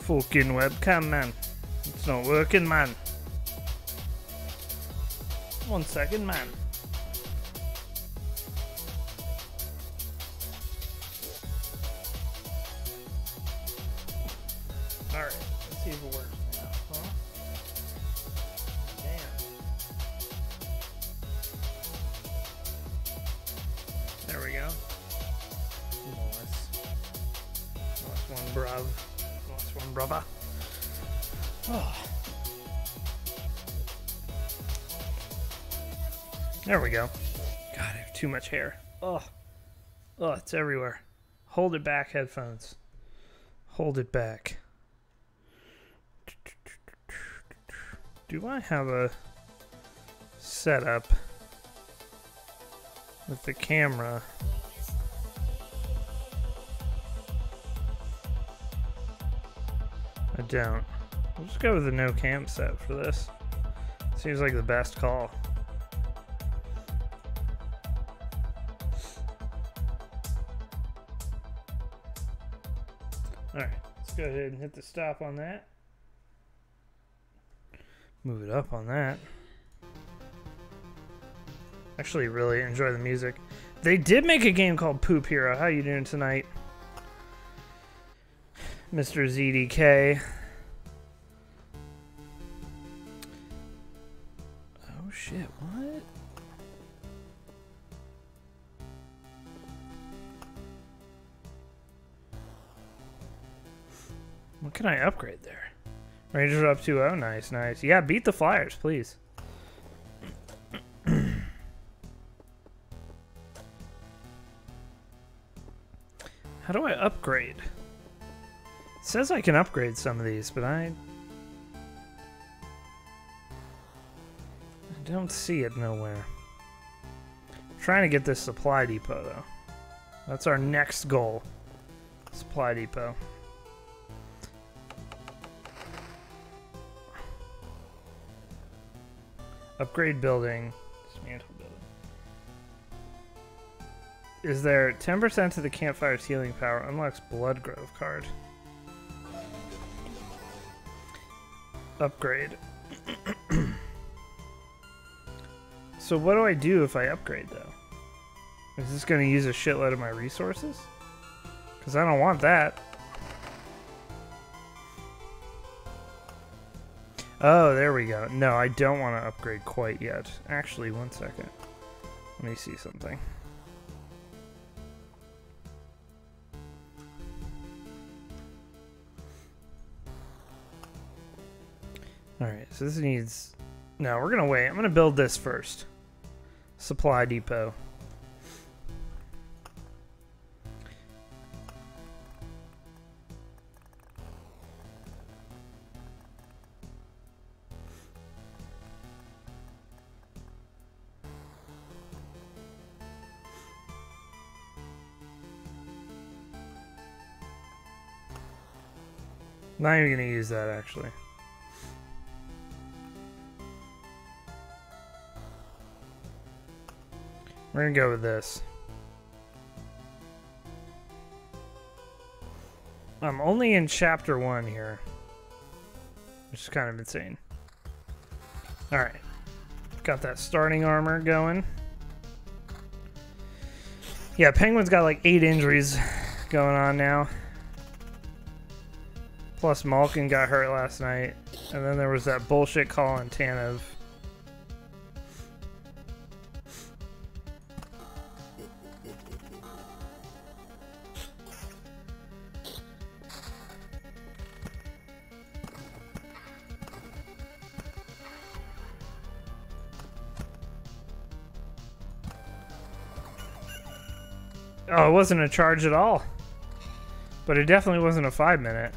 Fucking webcam, man. It's not working, man. 1 second, man. Alright, let's see if it works now, huh? Damn. There we go. Nice one, bruv. Nice one, brother. Oh. There we go. God, I have too much hair. Oh. Oh, it's everywhere. Hold it back, headphones. Hold it back. Do I have a setup with the camera? I don't. I'll just go with the no cam set for this. Seems like the best call. Alright, let's go ahead and hit the stop on that. Move it up on that. Actually really enjoy the music. They did make a game called Poop Hero. How you doing tonight, Mr. ZDK? Oh shit, what? What can I upgrade there? Rangers are up 2-0. Nice, nice. Yeah, beat the Flyers, please. How do I upgrade? It says I can upgrade some of these, but I don't see it nowhere. I'm trying to get this supply depot, though. That's our next goal. Supply depot. Upgrade building. Dismantle building. Is there 10% to the campfire's healing power? Unlocks Blood Grove card. Upgrade. So what do I do if I upgrade, though? Is this going to use a shitload of my resources? Because I don't want that. Oh, there we go. No, I don't want to upgrade quite yet. Actually, 1 second. Let me see something. Alright, so this needs... No, we're going to wait. I'm going to build this first. Supply depot. Not even going to use that, actually. We're going to go with this. I'm only in chapter 1 here, which is kind of insane. Alright. Got that starting armor going. Yeah, Penguin's got like 8 injuries going on now. Plus Malkin got hurt last night. And then there was that bullshit call on Tanev. Oh, it wasn't a charge at all. But it definitely wasn't a 5-minute.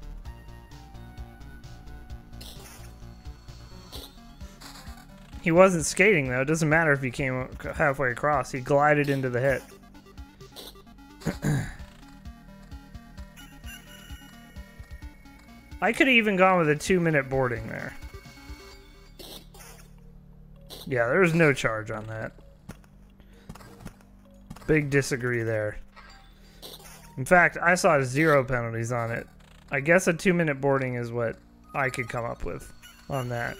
He wasn't skating, though. It doesn't matter if he came halfway across. He glided into the hit. I could have even gone with a 2-minute boarding there. Yeah, there was no charge on that. Big disagree there. In fact, I saw 0 penalties on it. I guess a 2-minute boarding is what I could come up with on that.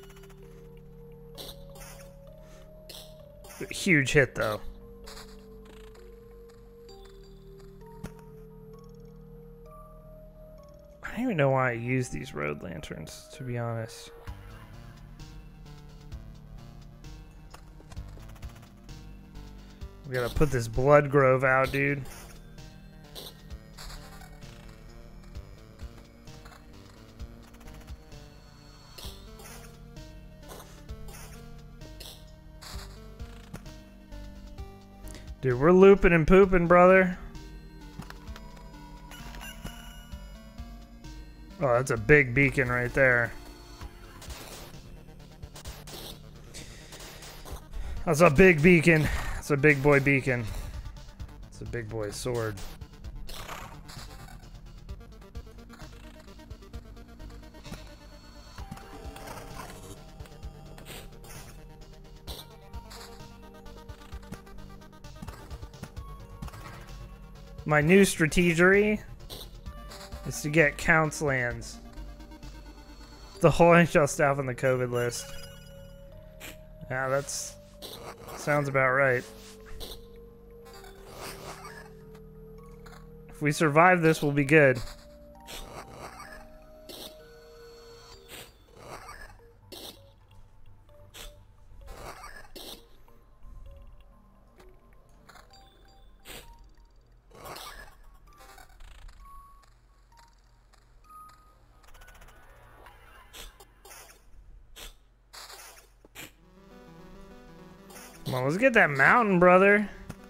Huge hit, though. I don't even know why I use these road lanterns, to be honest. We gotta put this blood grove out, dude. Dude, we're looping and pooping, brother. Oh, that's a big beacon right there. That's a big beacon. It's a big boy beacon. It's a big boy sword. My new strategery is to get Count's lands. The whole NHL staff on the COVID list. Yeah, that's... sounds about right. If we survive this, we'll be good. Come on, let's get that mountain, brother.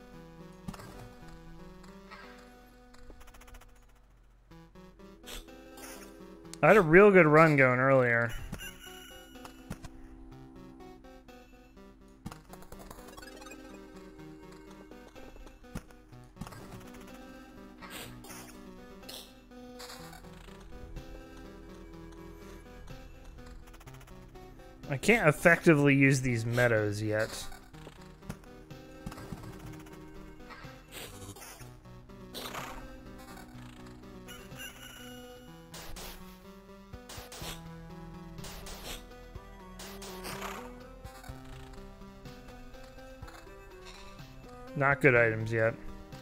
I had a real good run going earlier. I can't effectively use these meadows yet. Not good items yet.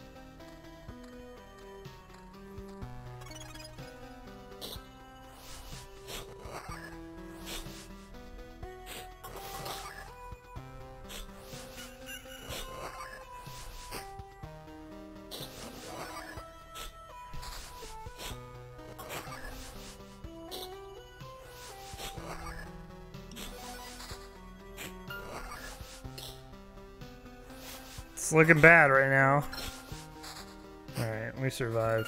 It's looking bad right now. Alright, we survived.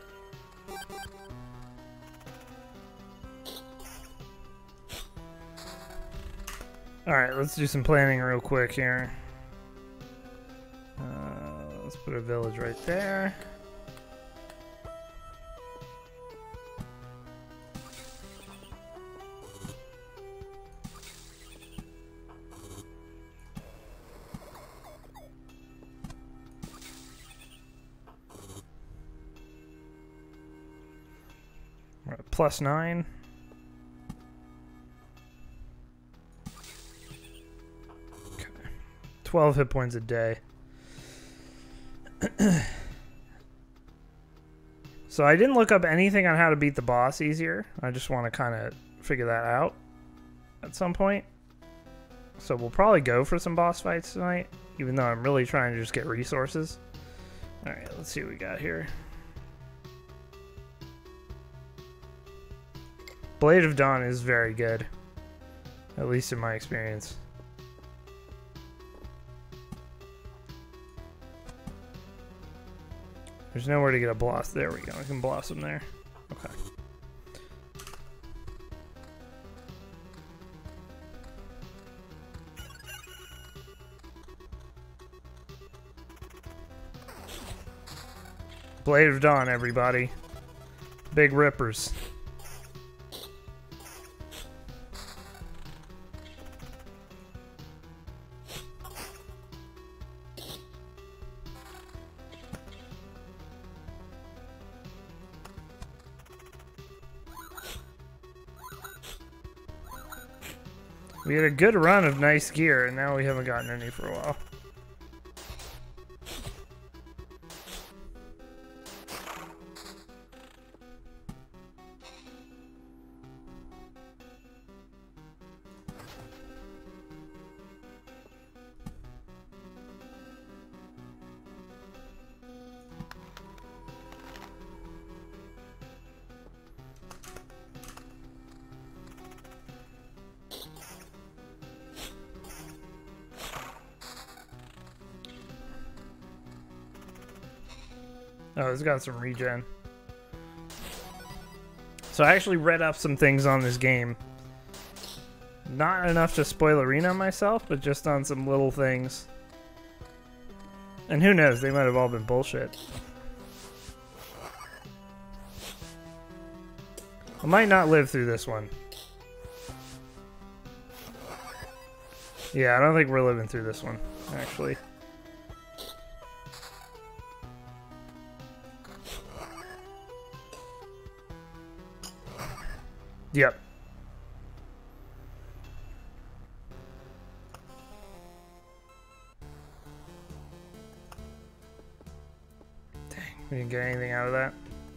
Alright, let's do some planning real quick here. Let's put a village right there. We're at +9. Okay. 12 hit points a day. So I didn't look up anything on how to beat the boss easier. I just want to kind of figure that out at some point. So we'll probably go for some boss fights tonight, even though I'm really trying to just get resources. Alright, let's see what we got here. Blade of Dawn is very good, at least in my experience. There's nowhere to get a blossom. There we go. I can blossom there. Okay. Blade of Dawn, everybody. Big rippers. We had a good run of nice gear, and now we haven't gotten any for a while. Oh, it's got some regen. So I actually read up some things on this game. Not enough to spoilerina myself, but just on some little things. And who knows, they might have all been bullshit. I might not live through this one. Yeah, I don't think we're living through this one, actually. Yep. Dang, we didn't get anything out of that.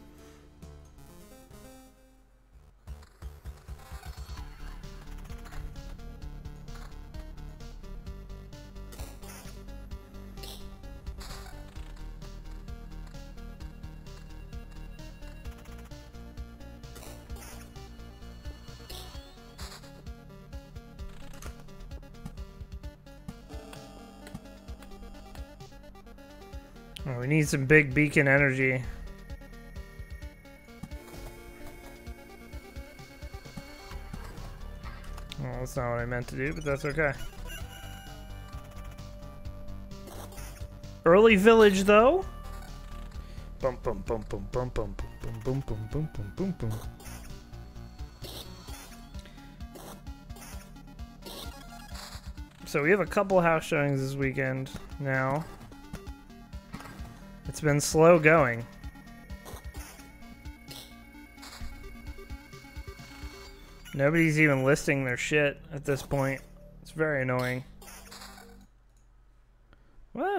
Oh, we need some big beacon energy. Well, that's not what I meant to do, but that's okay. Early village, though. Bum bum bum bum bum bum bum bum bum bum bum bum bum. So we have a couple house showings this weekend now. It's been slow going. Nobody's even listing their shit at this point. It's very annoying. What?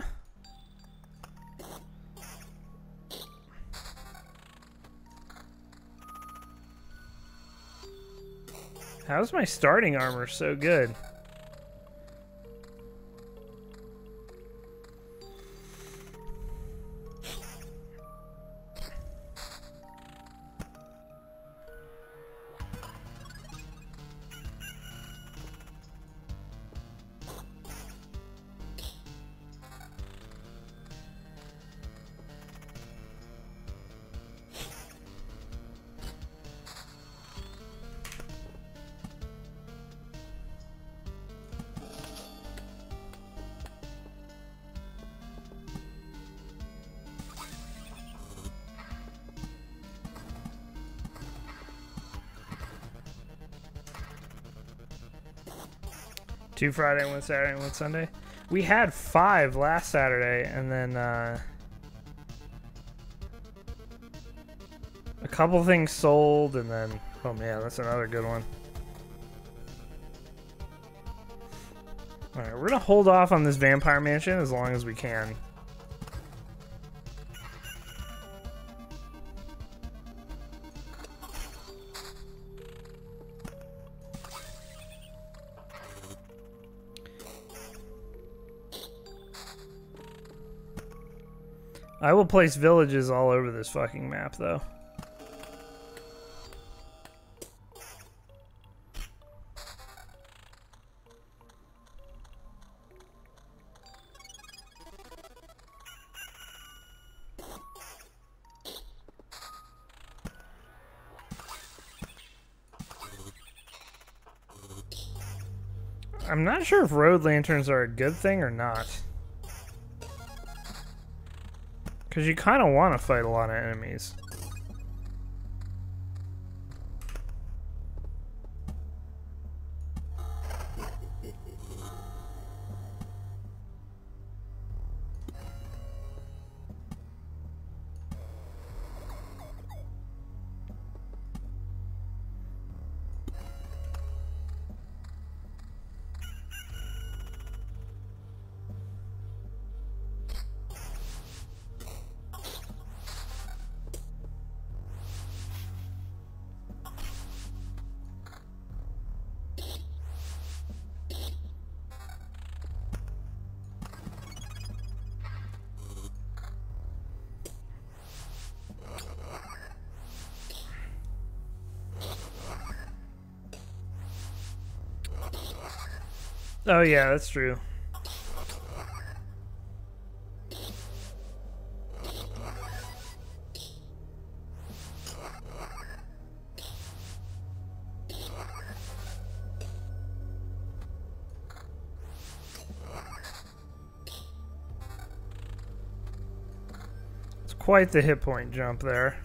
How's my starting armor so good? Two Friday, one Saturday, and one Sunday. We had 5 last Saturday, and then a couple things sold, and then oh man, that's another good one. All right, we're gonna hold off on this vampire mansion as long as we can. I will place villages all over this fucking map, though. I'm not sure if road lanterns are a good thing or not. Because you kind of want to fight a lot of enemies. Oh yeah, that's true. It's quite the hit point jump there.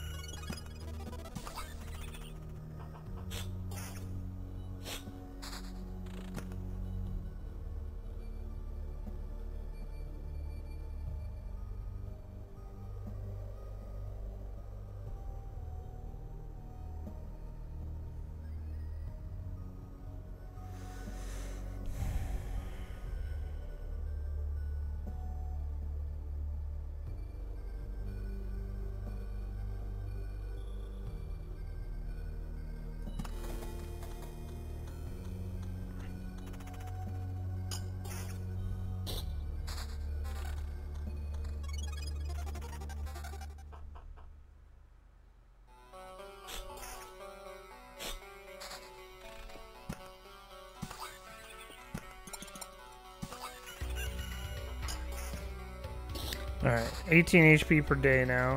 Alright, 18 HP per day now.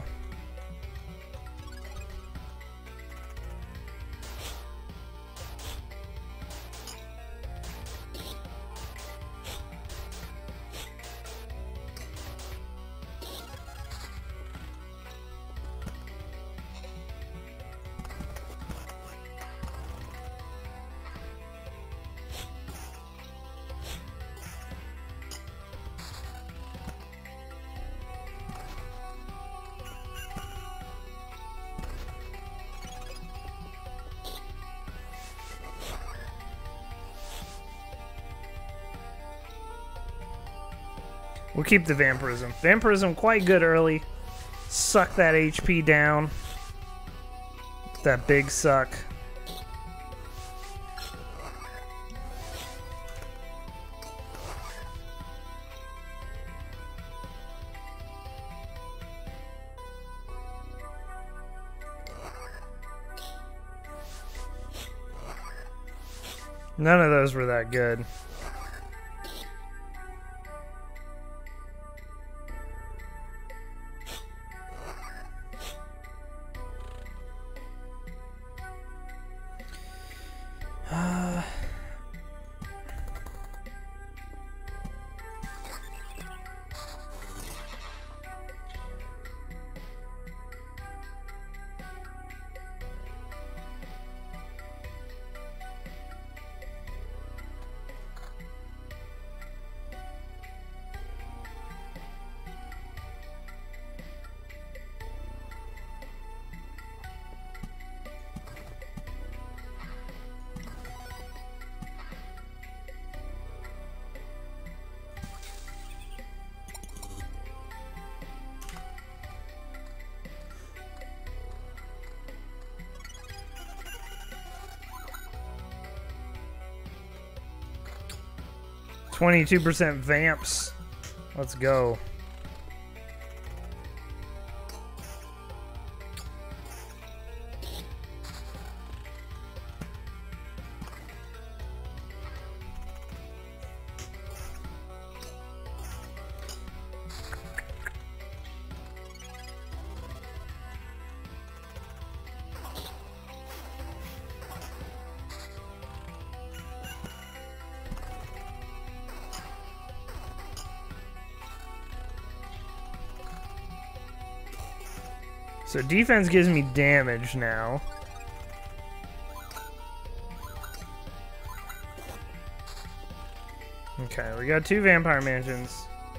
We'll keep the Vampirism. Vampirism quite good early. Suck that HP down. That big suck. None of those were that good. %, vamps. Let's go. So defense gives me damage now. Okay, we got 2 vampire mansions.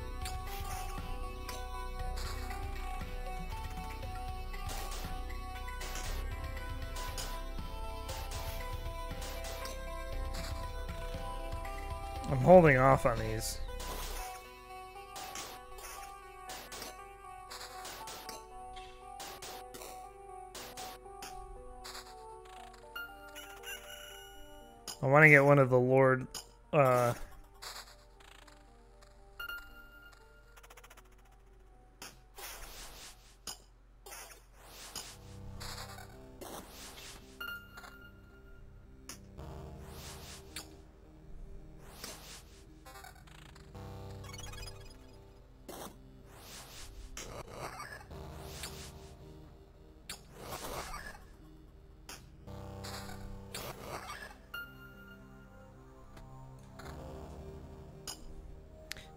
I'm holding off on these. I want to get one of the Lord,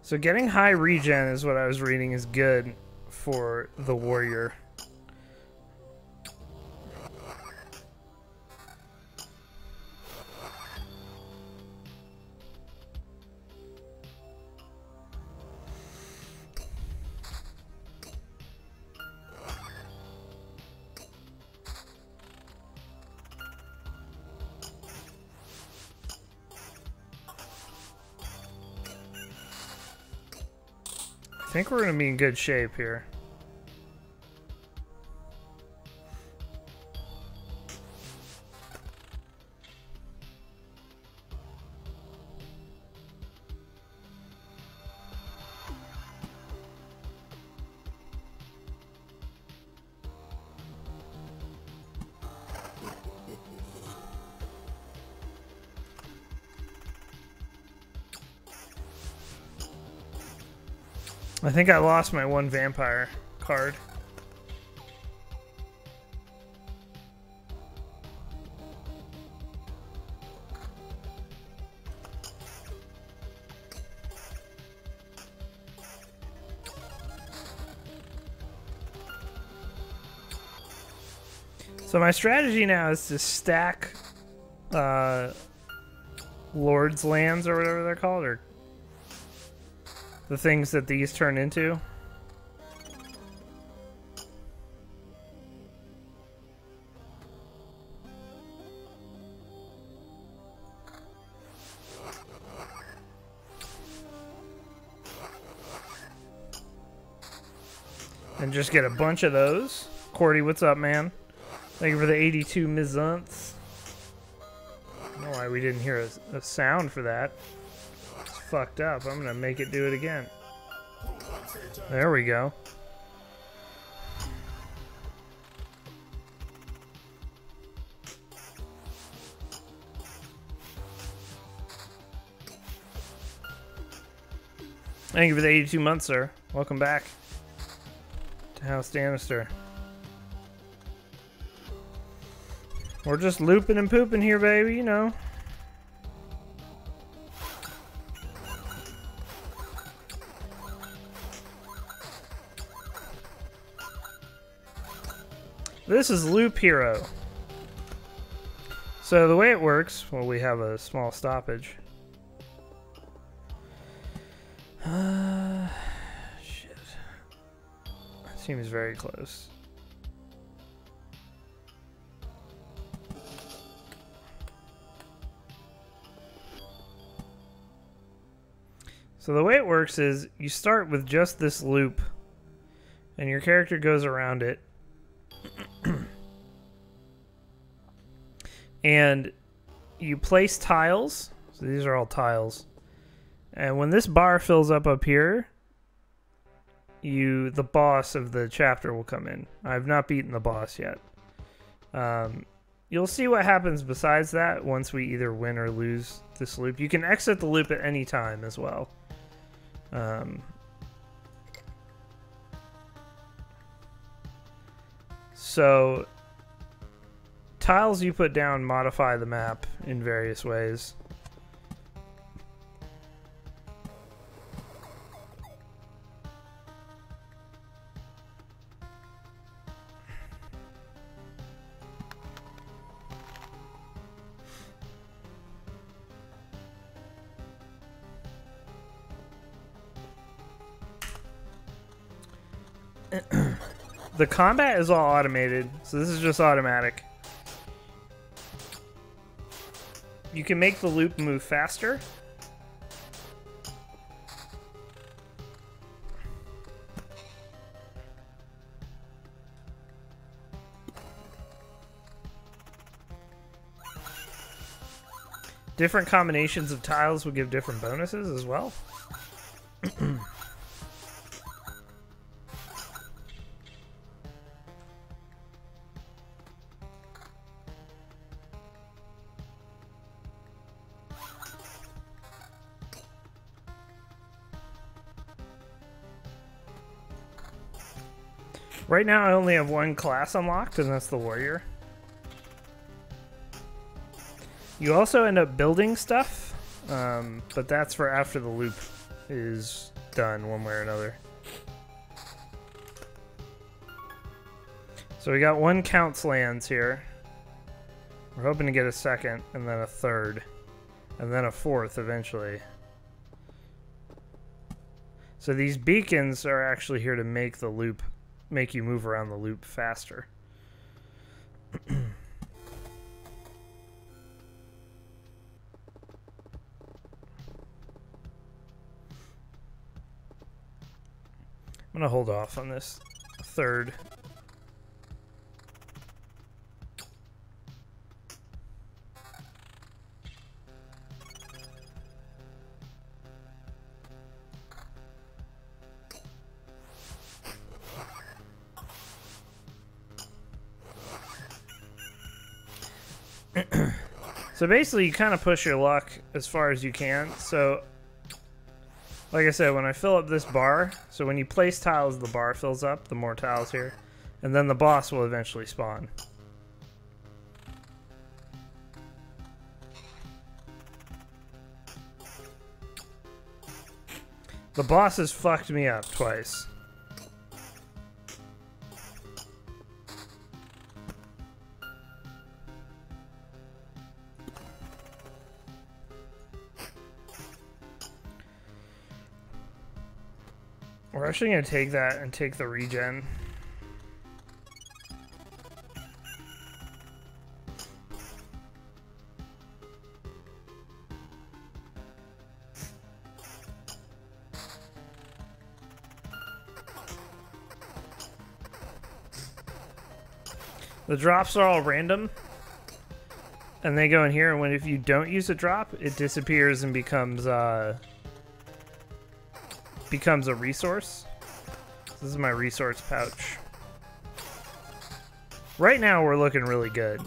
So getting high regen is what I was reading is good for the warrior. I think we're going to be in good shape here. I think I lost my one vampire card. So my strategy now is to stack Lord's lands or whatever they're called, or the things that these turn into. And just get a bunch of those. Cordy, what's up, man? Thank you for the 82 mizunts. I don't know why we didn't hear a sound for that. It's fucked up. I'm gonna make it do it again. There we go. Thank you for the 82 months, sir. Welcome back to House Danister. We're just looping and pooping here, baby, you know. This is Loop Hero. So the way it works, well, we have a small stoppage. Shit. That seems very close. So the way it works is you start with just this loop and your character goes around it. And you place tiles. So these are all tiles. And when this bar fills up here, the boss of the chapter will come in. I've not beaten the boss yet. You'll see what happens besides that once we either win or lose this loop. You can exit the loop at any time as well. So tiles you put down modify the map in various ways. The combat is all automated, so this is just automatic. You can make the loop move faster. Different combinations of tiles will give different bonuses as well. Right now I only have one class unlocked, and that's the warrior. You also end up building stuff, but that's for after the loop is done one way or another. So we got one Count's Lands here. We're hoping to get a second, and then a third, and then a fourth eventually. So these beacons are actually here to make the loop, make you move around the loop faster. I'm gonna hold off on this third. So basically you kind of push your luck as far as you can. So like I said, when I fill up this bar, so when you place tiles, the bar fills up, the more tiles here, and then the boss will eventually spawn. The boss has fucked me up twice. We're actually going to take that and take the regen. The drops are all random. And they go in here, and if you don't use a drop, it disappears and becomes a resource. This is my resource pouch. Right now we're looking really good.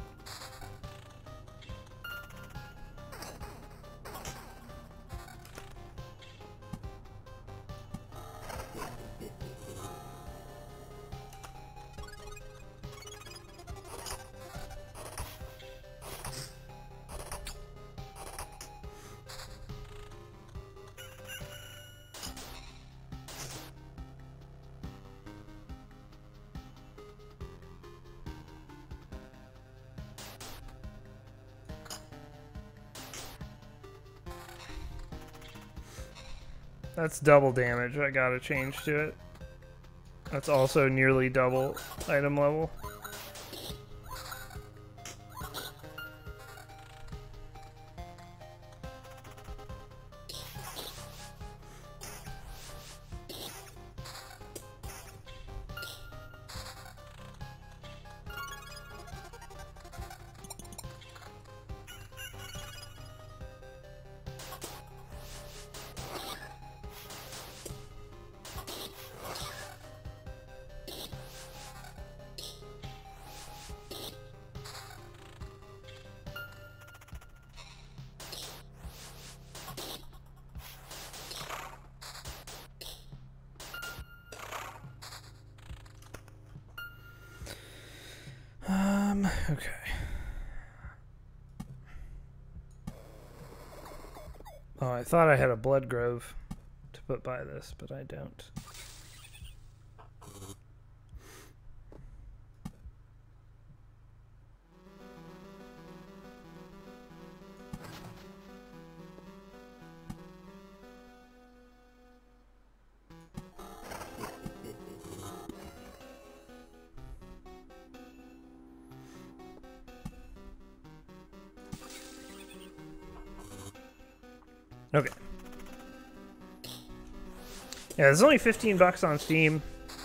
That's double damage. I gotta change to it. That's also nearly double item level. Okay. Oh, I thought I had a blood grove to put by this, but I don't. Okay. Yeah, there's only 15 bucks on Steam.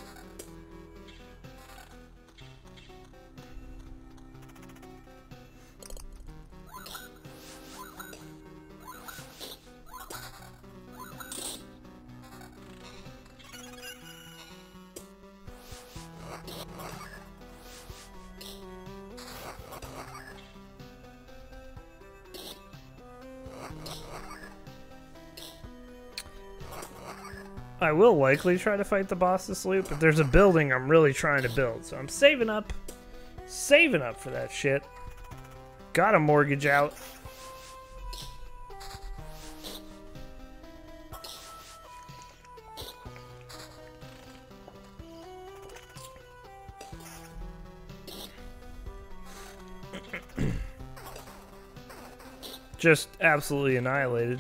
I will likely try to fight the boss this loop, but there's a building I'm really trying to build, so I'm saving up for that shit. Got a mortgage out. Just absolutely annihilated.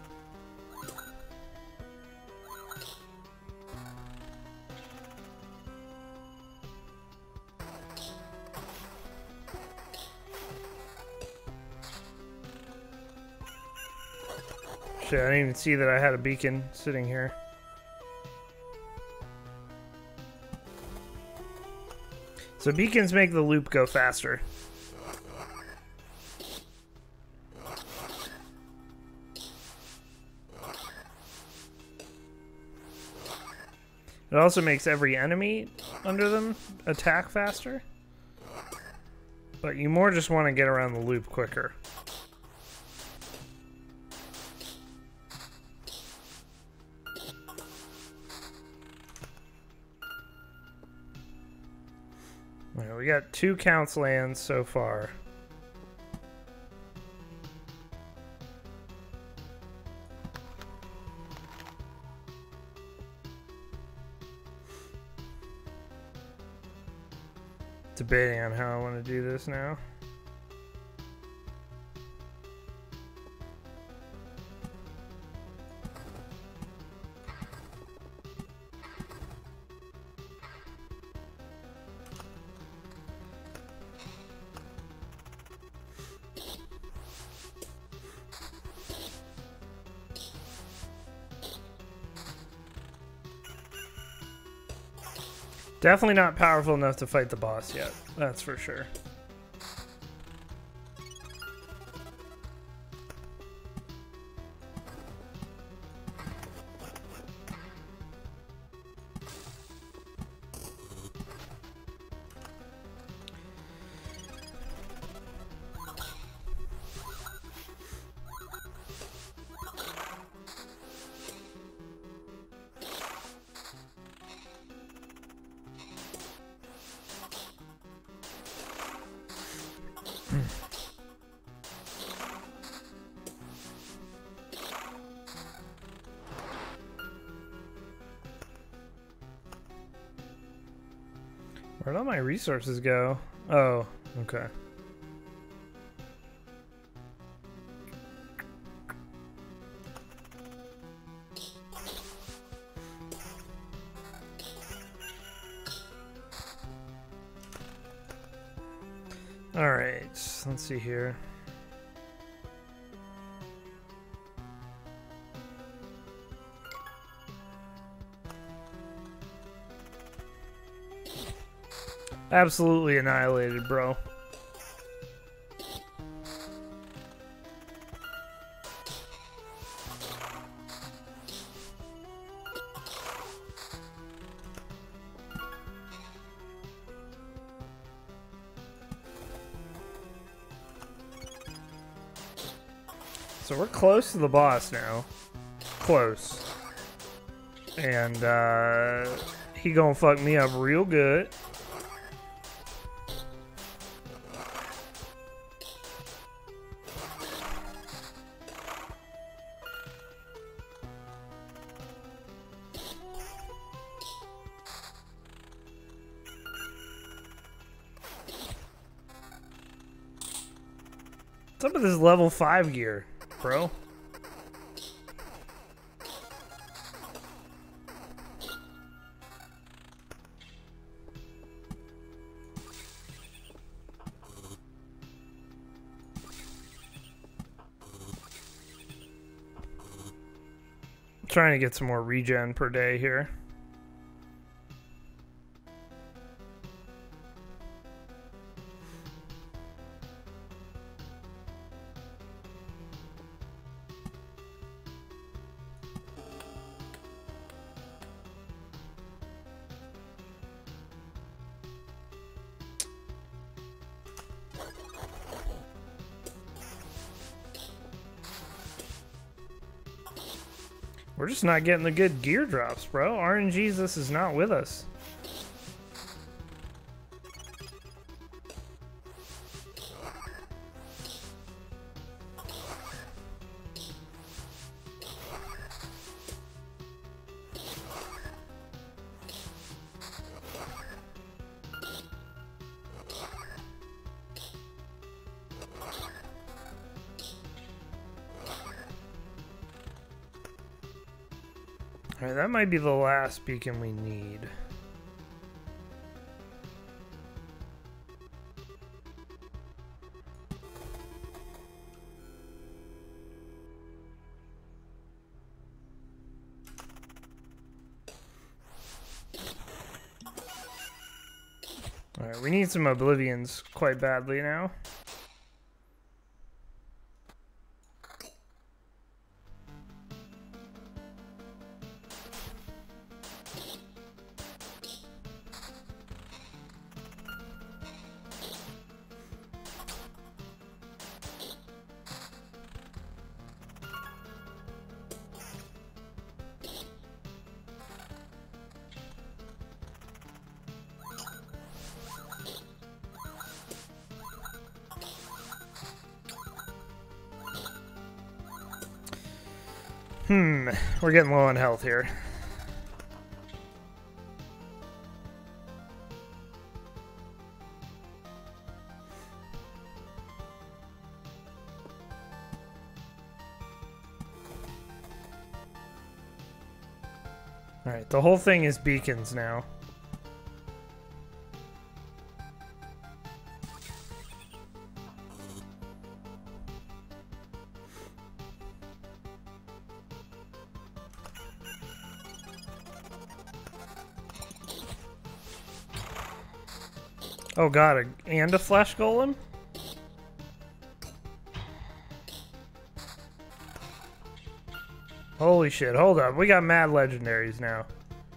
Shit, I didn't even see that I had a beacon sitting here. So beacons make the loop go faster. It also makes every enemy under them attack faster. But you more just want to get around the loop quicker. Alright, we got 2 counts lands so far. Debating on how I want to do this now. Definitely not powerful enough to fight the boss yet, that's for sure. Where'd all my resources go? Oh, okay. All right, let's see here. Absolutely annihilated, bro. So we're close to the boss now. Close. And he gonna fuck me up real good. What's up with this level 5 gear, bro? Trying to get some more regen per day here. We're just not getting the good gear drops, bro. RNG's this is not with us. Alright, that might be the last beacon we need. Alright, we need some Oblivions quite badly now. We're getting low on health here. Alright, the whole thing is beacons now. Oh god, and a flesh golem? Holy shit, hold up. We got mad legendaries now.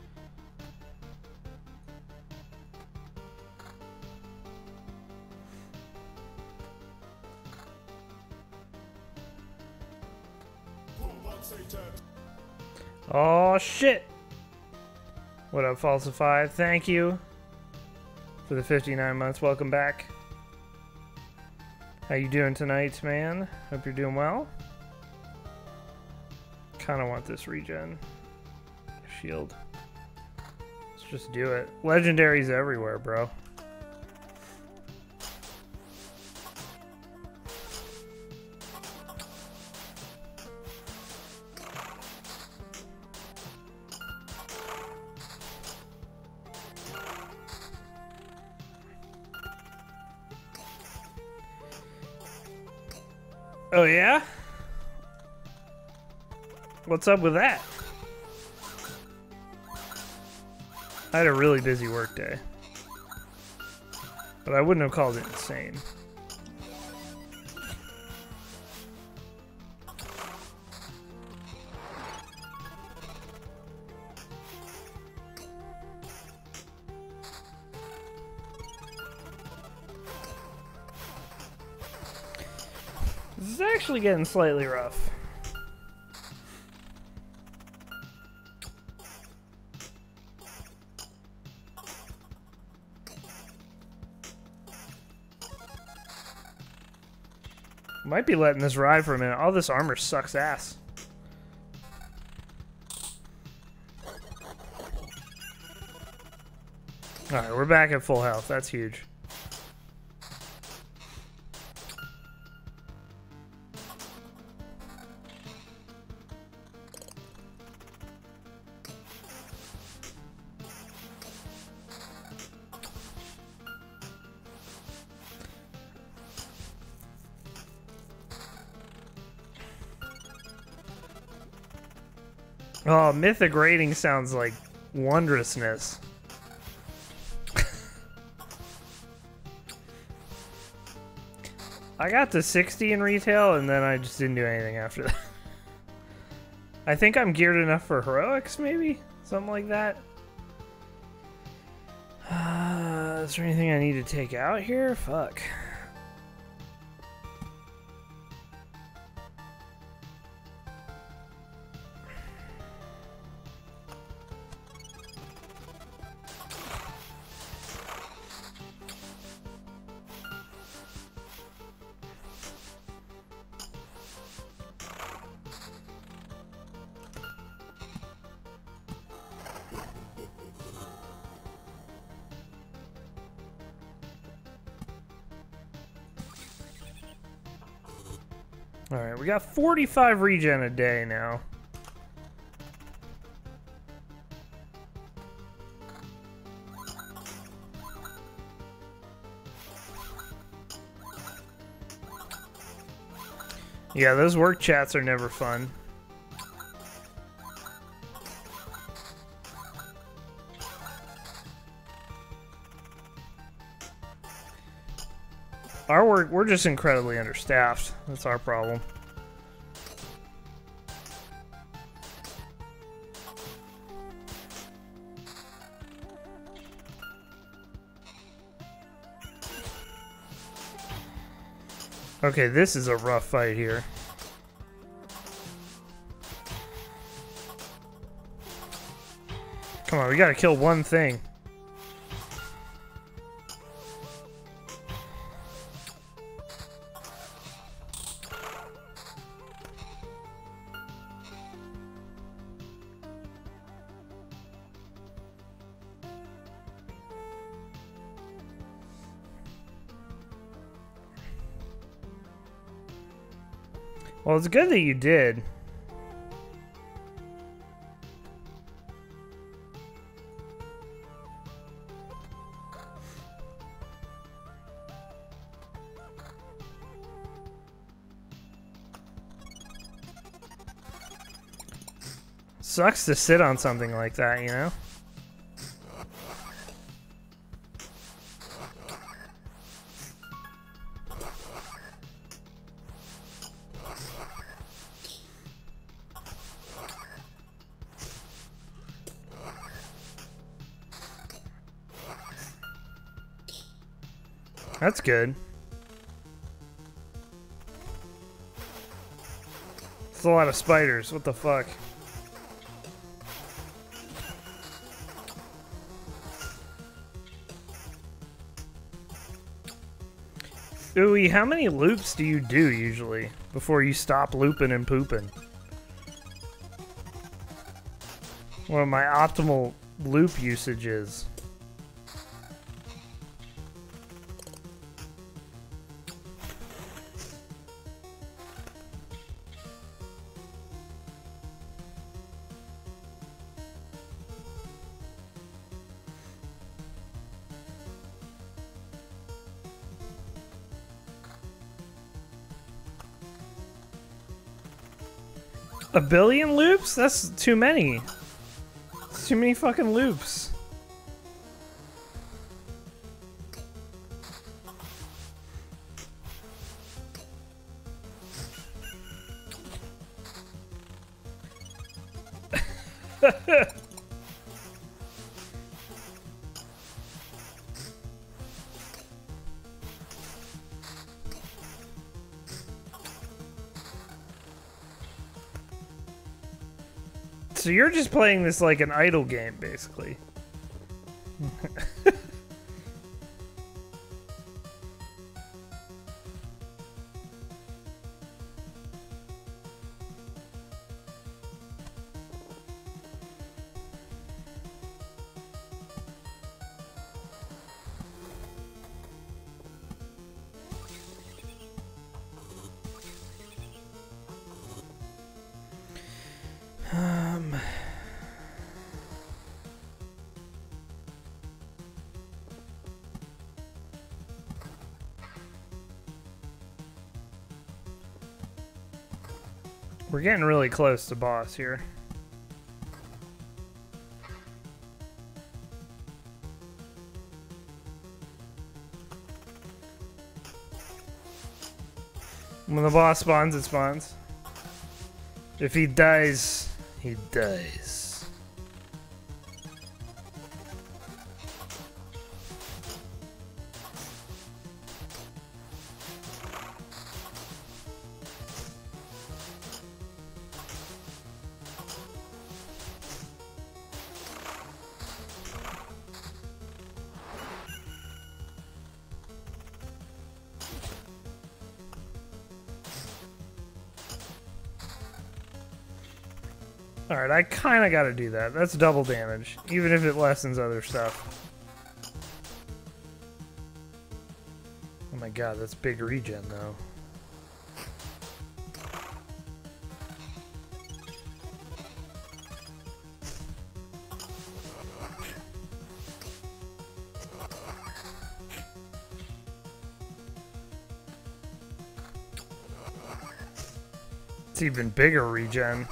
Oh shit! What up, Falsify? Thank you for the 59 months. Welcome back. How you doing tonight, man? Hope you're doing well. Kind of want this regen shield. Let's just do it. Legendaries everywhere, bro. Oh yeah? What's up with that? I had a really busy work day, but I wouldn't have called it insane. This is actually getting slightly rough. Might be letting this ride for a minute. All this armor sucks ass. Alright, we're back at full health. That's huge. Oh, mythic rating sounds like wondrousness. I got to 60 in retail and then I just didn't do anything after that. I think I'm geared enough for heroics, maybe? Something like that. Is there anything I need to take out here? Fuck. Alright, we got 45 regen a day now. Yeah, those work chats are never fun. We're just incredibly understaffed. That's our problem. Okay, this is a rough fight here. Come on, we gotta kill one thing. Well, it's good that you did. Sucks to sit on something like that, you know? That's good. It's a lot of spiders. What the fuck? Ooey, how many loops do you do usually before you stop looping and pooping? What my optimal loop usage is. A billion loops? That's too many. It's too many fucking loops. So you're just playing this like an idle game, basically. We're getting really close to boss here. When the boss spawns, it spawns. If he dies, he dies. Alright, I kinda gotta do that. That's double damage, even if it lessens other stuff. Oh my god, that's big regen though. It's even bigger regen.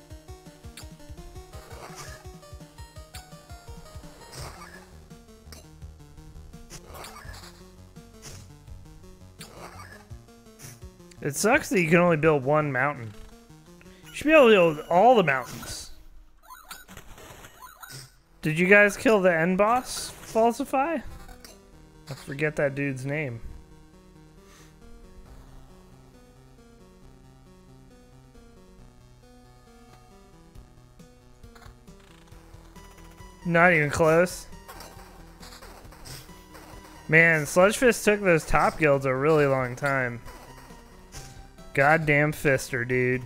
It sucks that you can only build one mountain. You should be able to build all the mountains. Did you guys kill the end boss, Falsify? I forget that dude's name. Not even close. Man, Sludgefist took those top guilds a really long time. Goddamn Fister, dude.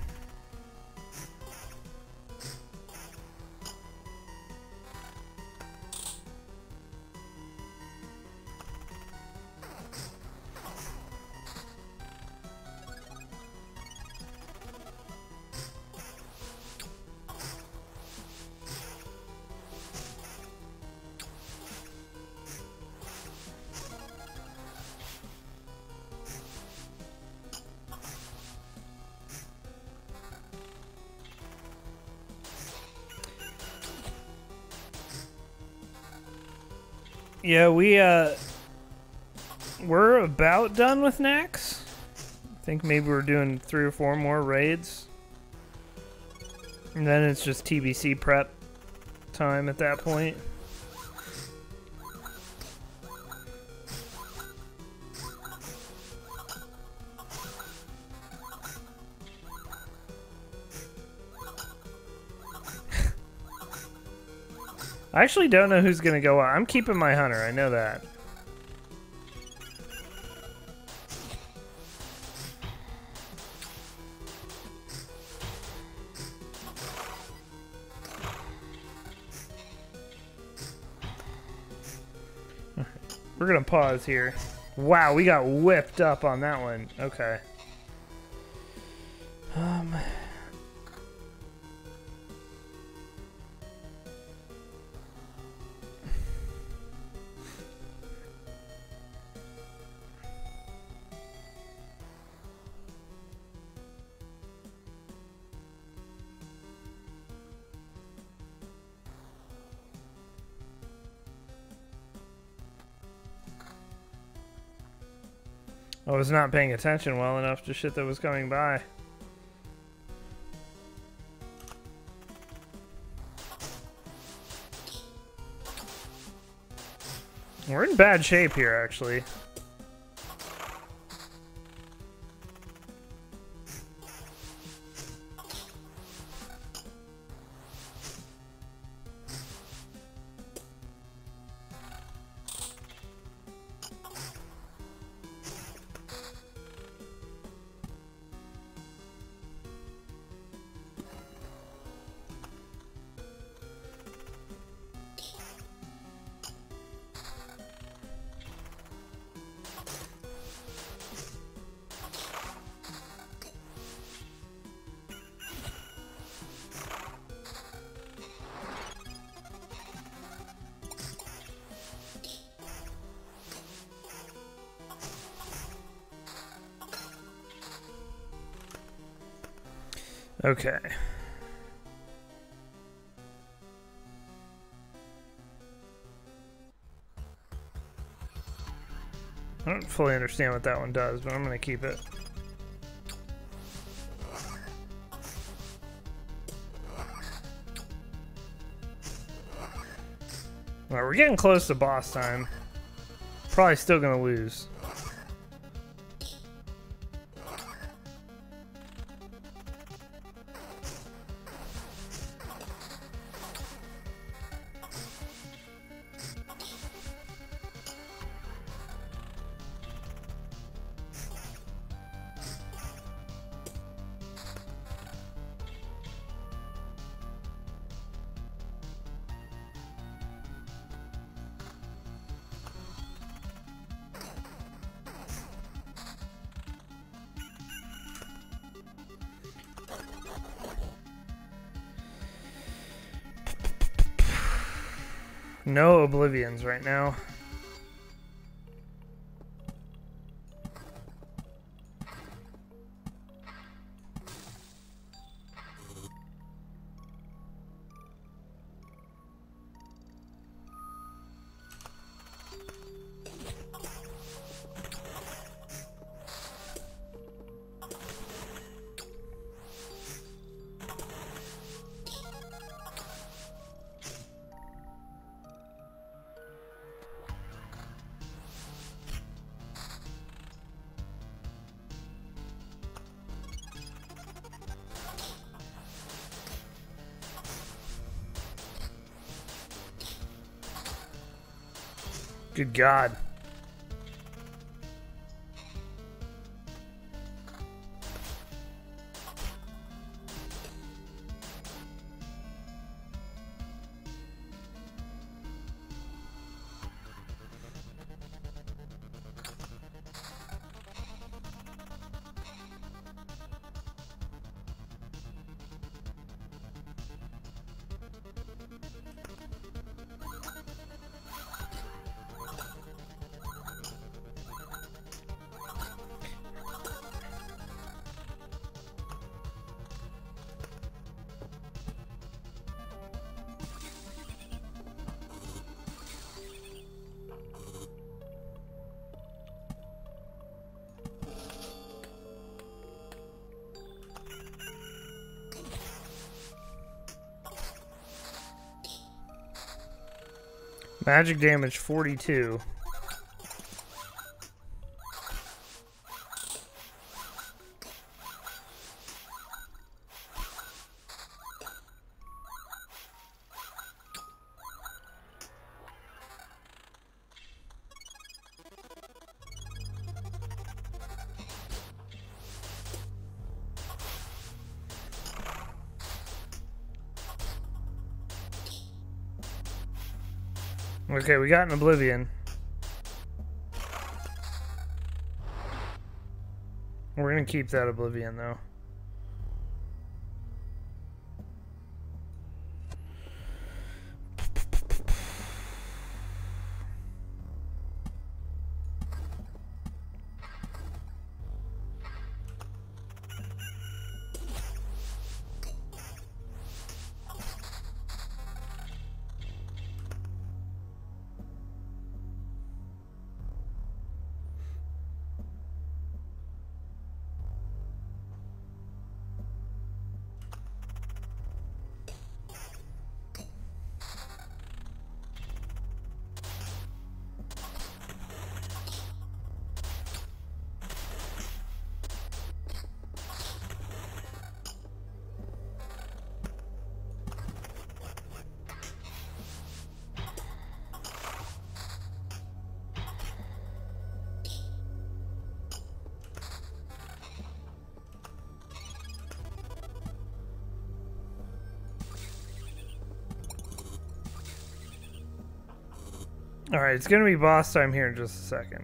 Yeah, we're about done with Nax. I think maybe we're doing 3 or 4 more raids. And then it's just TBC prep time at that point. I actually don't know who's gonna go out. I'm keeping my hunter, I know that. We're gonna pause here. Wow, we got whipped up on that one. Okay. I was not paying attention well enough to shit that was coming by. We're in bad shape here, actually. Okay. I don't fully understand what that one does, but I'm gonna keep it. Alright, we're getting close to boss time. Probably still gonna lose. No Oblivions right now. Good God. Magic damage 42. Okay, we got an Oblivion. We're gonna keep that Oblivion though. Alright, it's gonna be boss time here in just a second.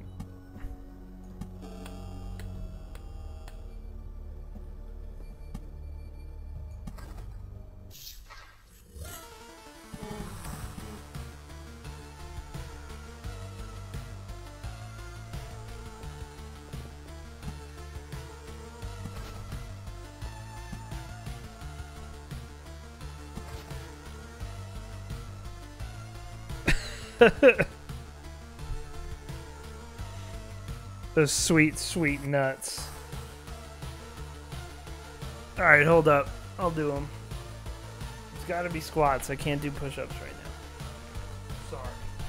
Those sweet, sweet nuts. Alright, hold up. I'll do them. It's gotta be squats. I can't do push-ups right now. Sorry.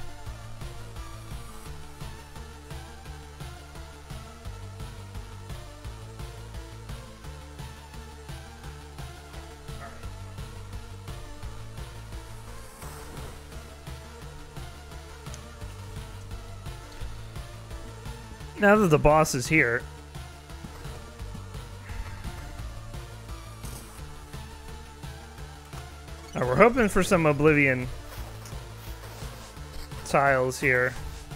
Now that the boss is here, we're hoping for some Oblivion tiles here.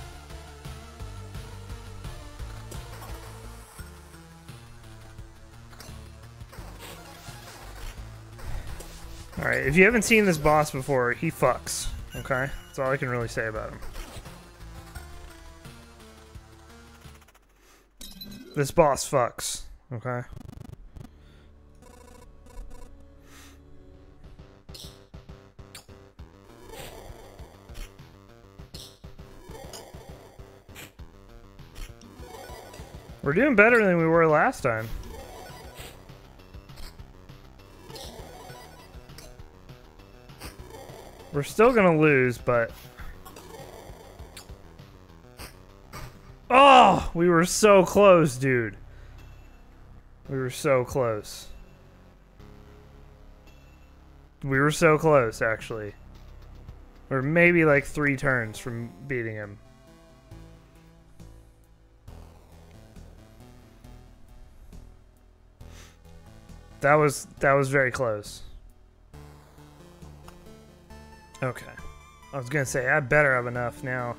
Alright, if you haven't seen this boss before, he fucks. Okay? That's all I can really say about him. This boss fucks, okay? We're doing better than we were last time. We're still gonna lose, but... Oh! We were so close, dude. We were so close. We were so close, actually. We're maybe like 3 turns from beating him. That was very close. Okay. I was gonna say, I better have enough now.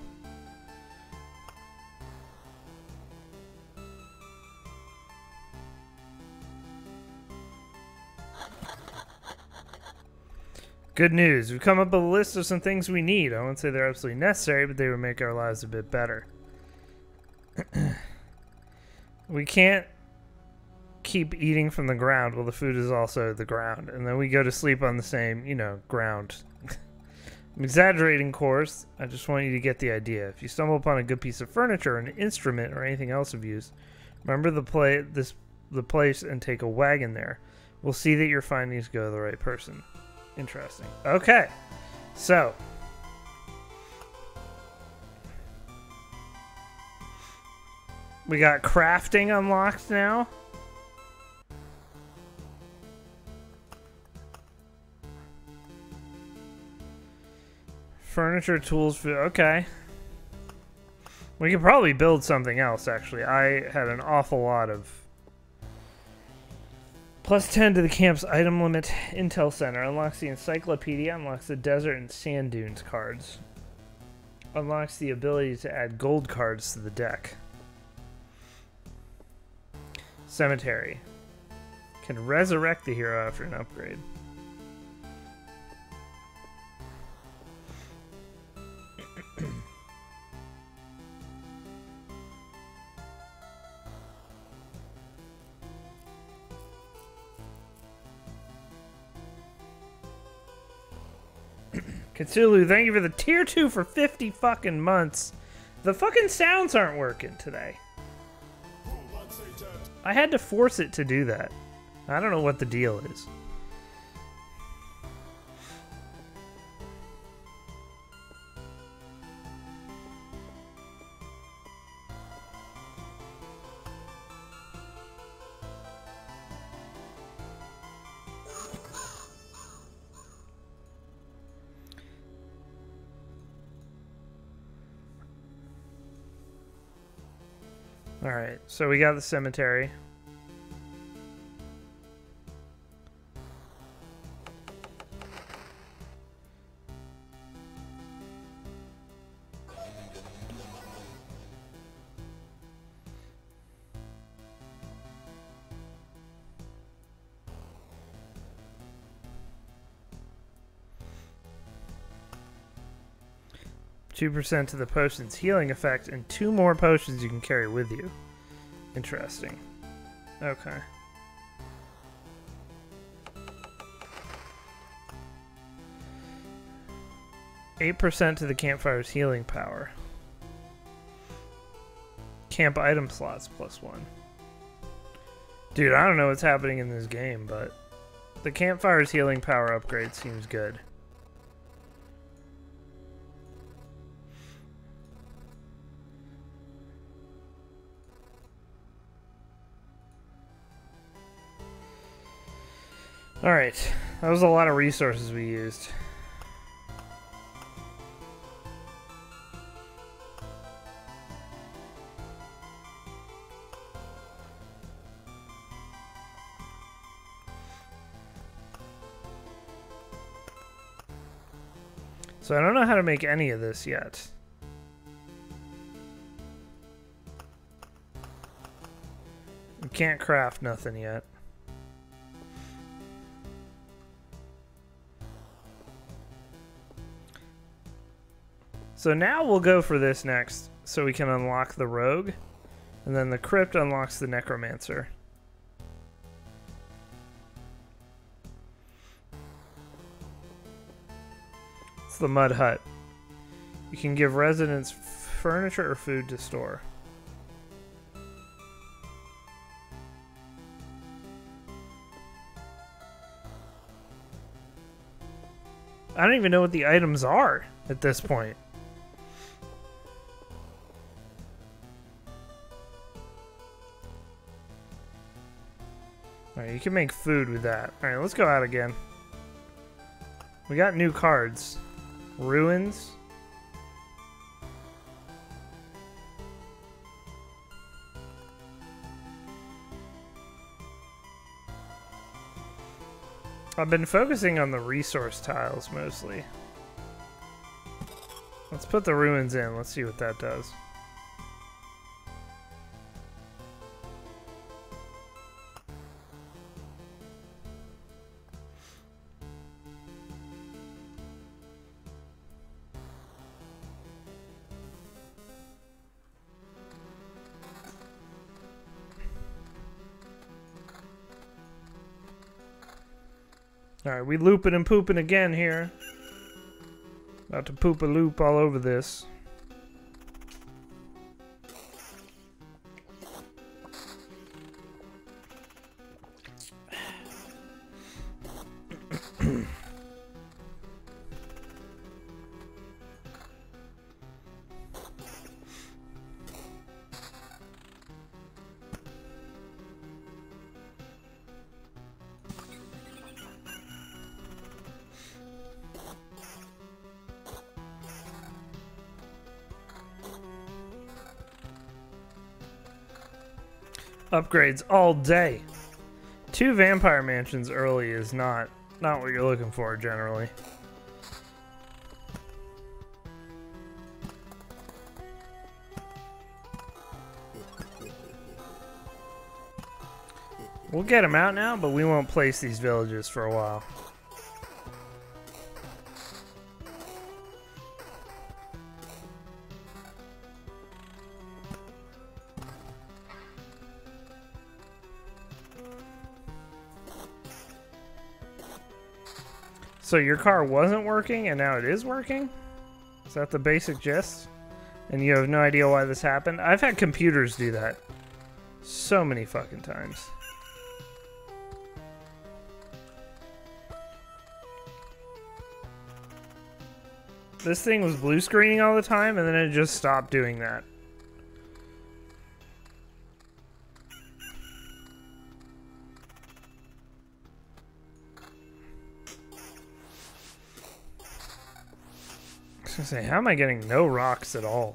Good news. We've come up with a list of some things we need. I won't say they're absolutely necessary, but they would make our lives a bit better. We can't keep eating from the ground while the food is also the ground. And then we go to sleep on the same, you know, ground. I'm exaggerating, of course. I just want you to get the idea. If you stumble upon a good piece of furniture, an instrument, or anything else of use, remember the place and take a wagon there. We'll see that your findings go to the right person. Interesting. Okay. So. We got crafting unlocked now. Furniture, tools, okay. We could probably build something else, actually. I had an awful lot of... +10 to the camp's item limit. Intel Center. Unlocks the encyclopedia. Unlocks the desert and sand dunes cards. Unlocks the ability to add gold cards to the deck. Cemetery. Can resurrect the hero after an upgrade. Cthulhu, thank you for the tier 2 for 50 fucking months. The fucking sounds aren't working today. I had to force it to do that. I don't know what the deal is. Alright, so we got the cemetery. %2 to the potion's healing effect, and 2 more potions you can carry with you. Interesting. Okay. %8 to the campfire's healing power. Camp item slots +1. Dude, I don't know what's happening in this game, but the campfire's healing power upgrade seems good. Alright, that was a lot of resources we used. So I don't know how to make any of this yet. We can't craft nothing yet. So now we'll go for this next, so we can unlock the rogue, and then the crypt unlocks the necromancer. It's the mud hut. You can give residents furniture or food to store. I don't even know what the items are at this point. Alright, you can make food with that. Alright, let's go out again. We got new cards. Ruins. I've been focusing on the resource tiles mostly. Let's put the ruins in. Let's see what that does. Alright, we looping and pooping again here. About to poop a loop all over this. Upgrades all day. 2 vampire mansions early is not what you're looking for generally. We'll get them out now, but we won't place these villages for a while. So your car wasn't working and now it is working? Is that the basic gist? And you have no idea why this happened? I've had computers do that so many fucking times. This thing was blue screening all the time and then it just stopped doing that. I was gonna say, how am I getting no rocks at all?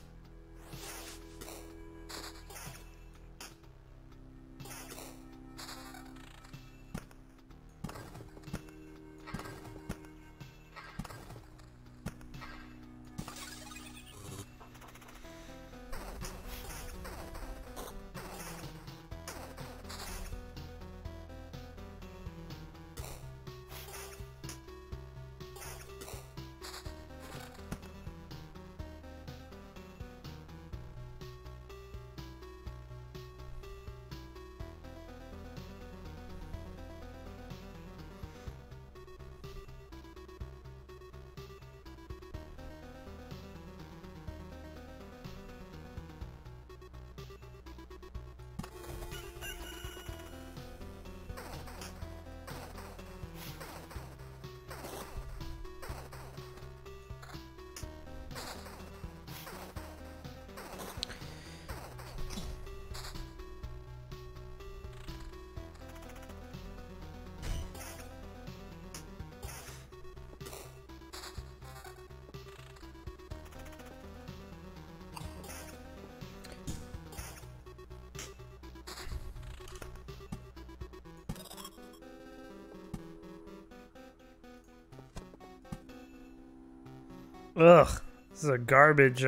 Ugh, this is a garbage,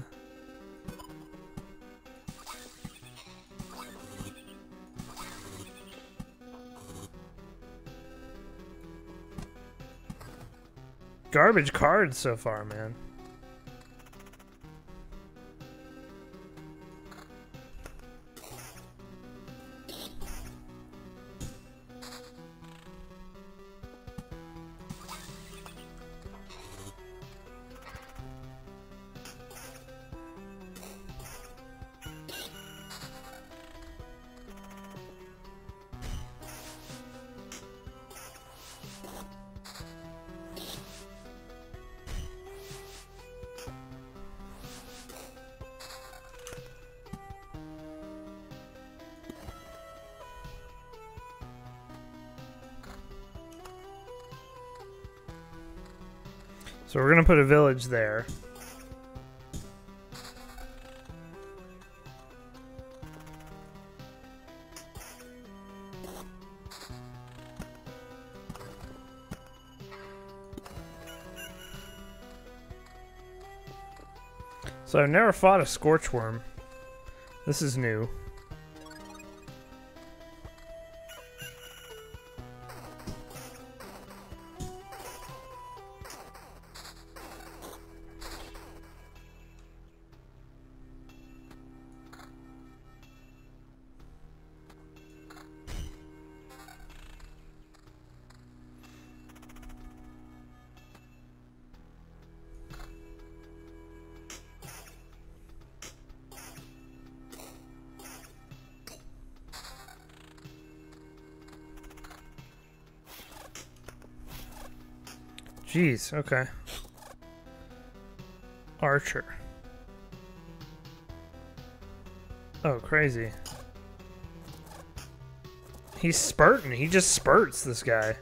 garbage cards so far, man. So we're gonna put a village there. So I've never fought a Scorchworm. This is new. Jeez, okay. Archer. Oh, crazy. He's spurting. He just spurts, this guy.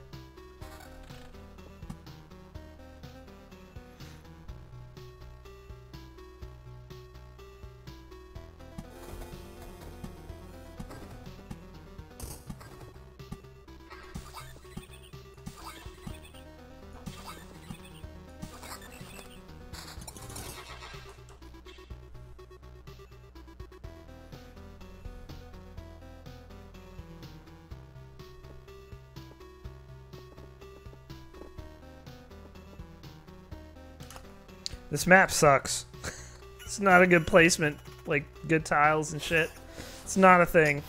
This map sucks. It's not a good placement, like good tiles and shit. It's not a thing.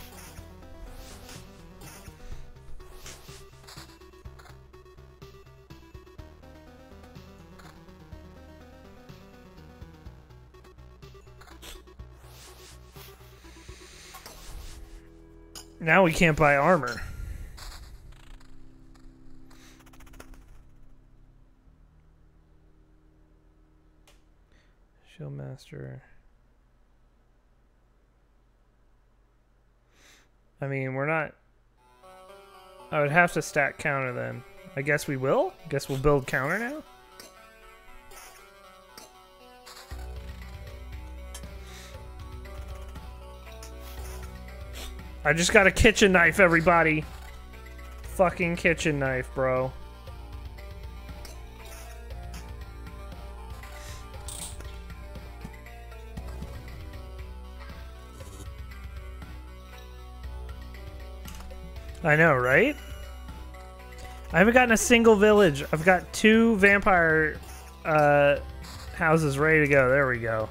Now we can't buy armor. Shieldmaster. I mean, we're not... I would have to stack counter then. I guess we will? I guess we'll build counter now? I just got a kitchen knife, everybody. Fucking kitchen knife, bro. I know, right? I haven't gotten a single village. I've got 2 vampire houses ready to go. There we go.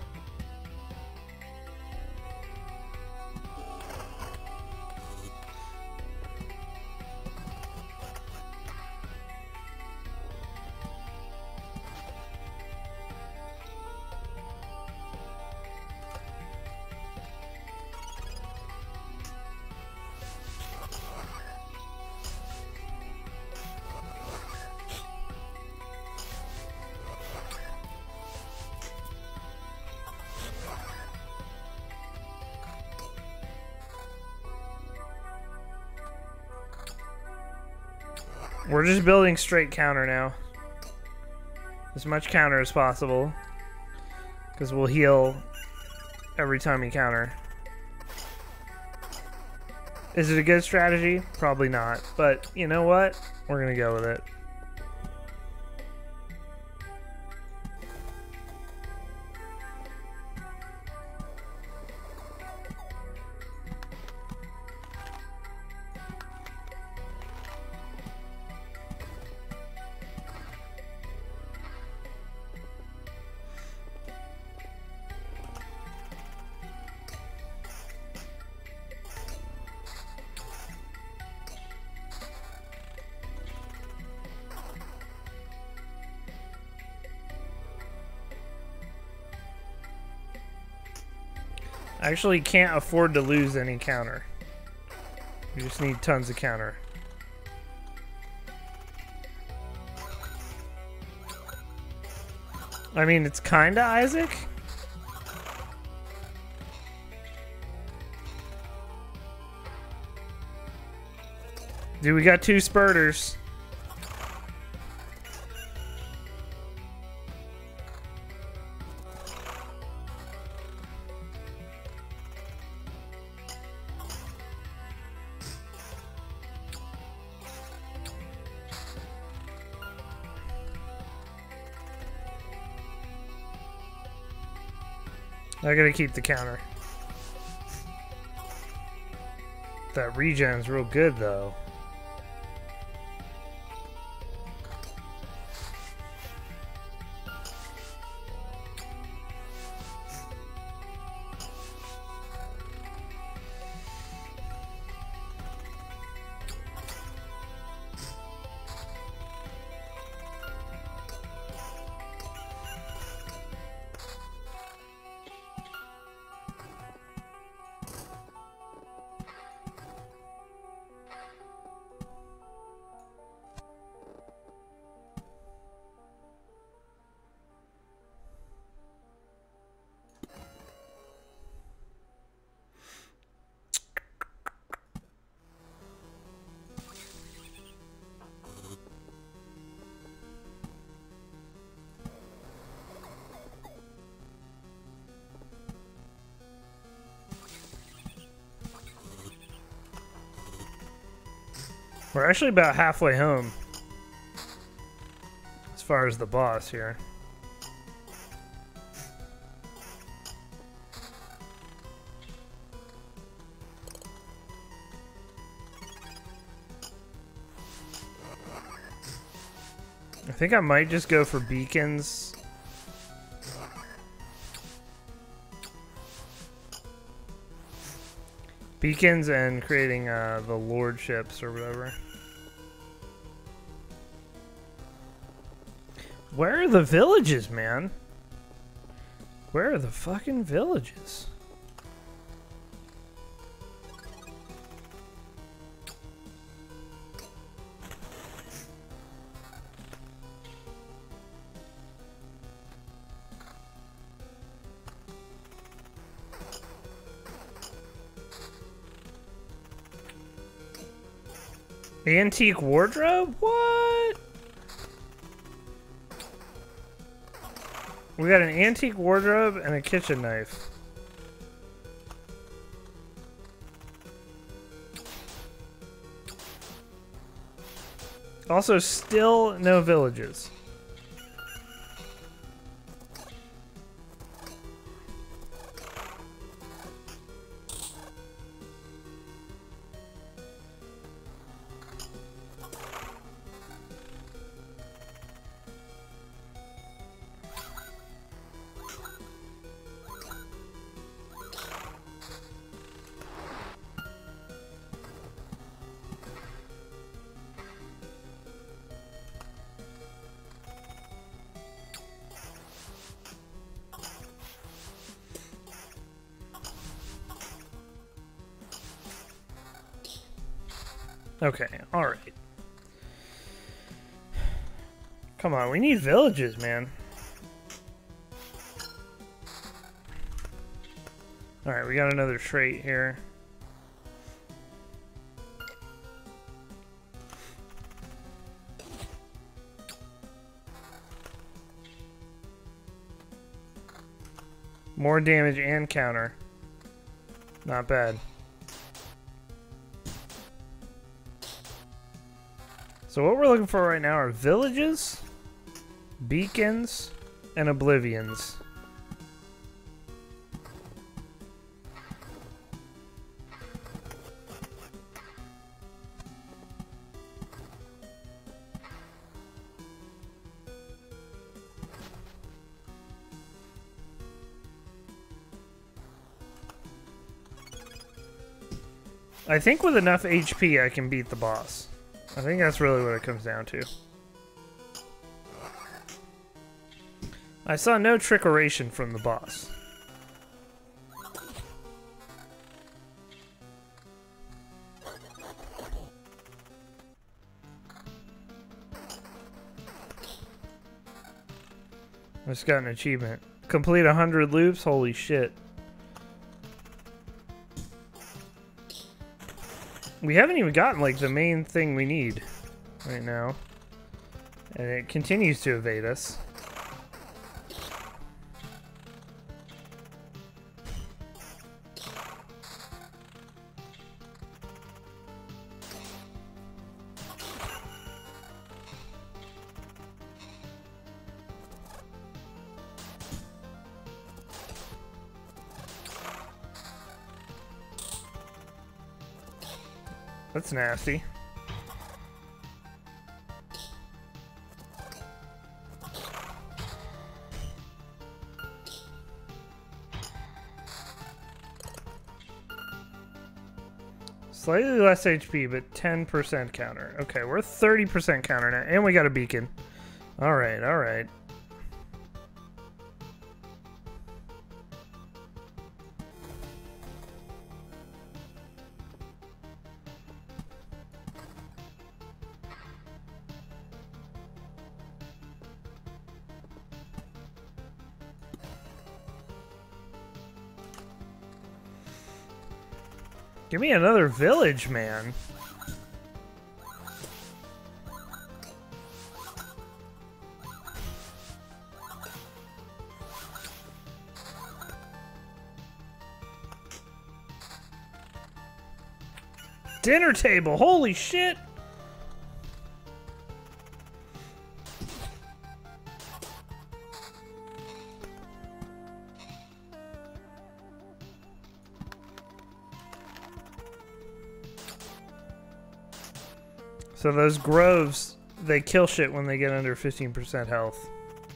We're just building straight counter now. As much counter as possible. Because we'll heal every time we counter. Is it a good strategy? Probably not. But you know what? We're gonna go with it. I actually can't afford to lose any counter. We just need tons of counter. I mean, it's kinda Isaac. Dude, we got 2 spurters. I gotta keep the counter. That regen's real good though. We're actually about halfway home as far as the boss here. I think I might just go for beacons. Beacons and creating the lordships or whatever. Where are the villages, man? Where are the fucking villages? Antique wardrobe? What? We got an antique wardrobe and a kitchen knife. Also, still no villages. Okay, alright. Come on, we need villages, man. Alright, we got another trait here. More damage and counter. Not bad. So what we're looking for right now are villages, beacons, and oblivions. I think with enough HP I can beat the boss. I think that's really what it comes down to. I saw no trickeration from the boss. I just got an achievement. Complete 100 loops? Holy shit. We haven't even gotten, like, the main thing we need right now. And it continues to evade us. That's nasty. Slightly less HP, but 10% counter. Okay, we're 30% counter now, and we got a beacon. Alright, alright. Give me another village, man. Dinner table, holy shit! So those groves, they kill shit when they get under 15% health.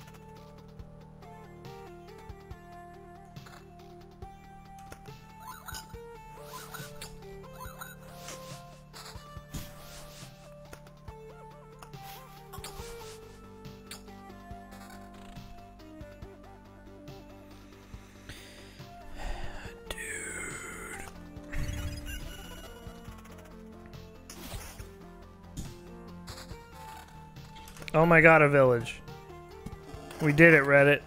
Oh my god, a village. We did it, Reddit.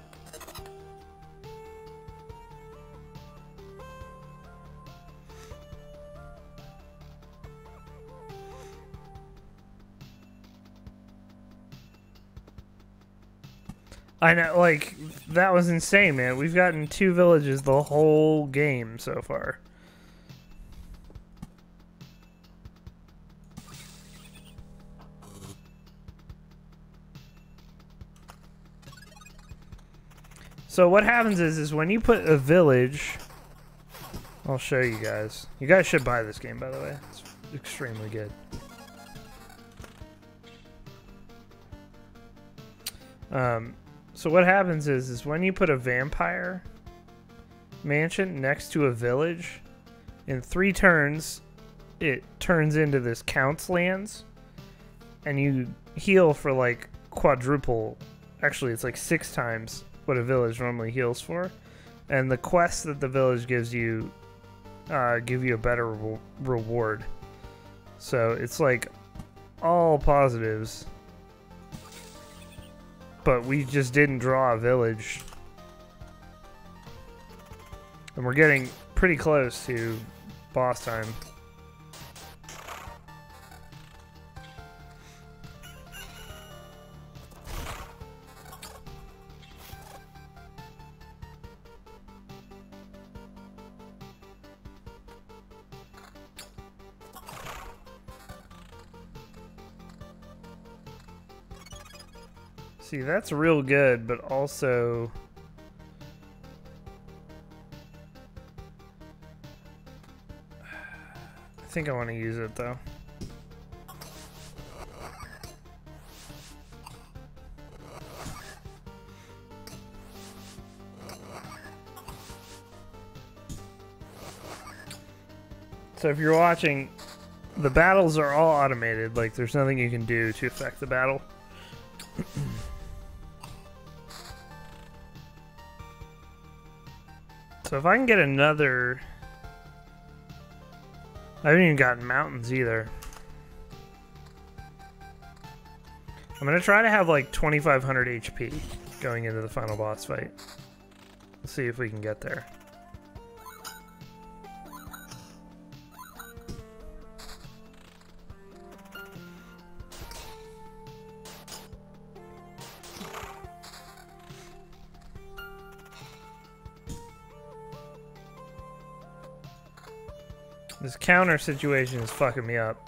I know, like, that was insane, man. We've gotten 2 villages the whole game so far. So what happens is when you put a village, I'll show you guys. You guys should buy this game, by the way. It's extremely good. So what happens is when you put a vampire mansion next to a village, in 3 turns, it turns into this Count's Lands, and you heal for like quadruple. Actually, it's like 6 times what a village normally heals for, and the quests that the village gives you give you a better reward. So it's like all positives, but we just didn't draw a village, and we're getting pretty close to boss time. See, that's real good, but also I think I want to use it though. So if you're watching, the battles are all automated, like there's nothing you can do to affect the battle. So if I can get another... I haven't even gotten mountains either. I'm gonna try to have like 2500 HP going into the final boss fight. Let's see if we can get there. This counter situation is fucking me up.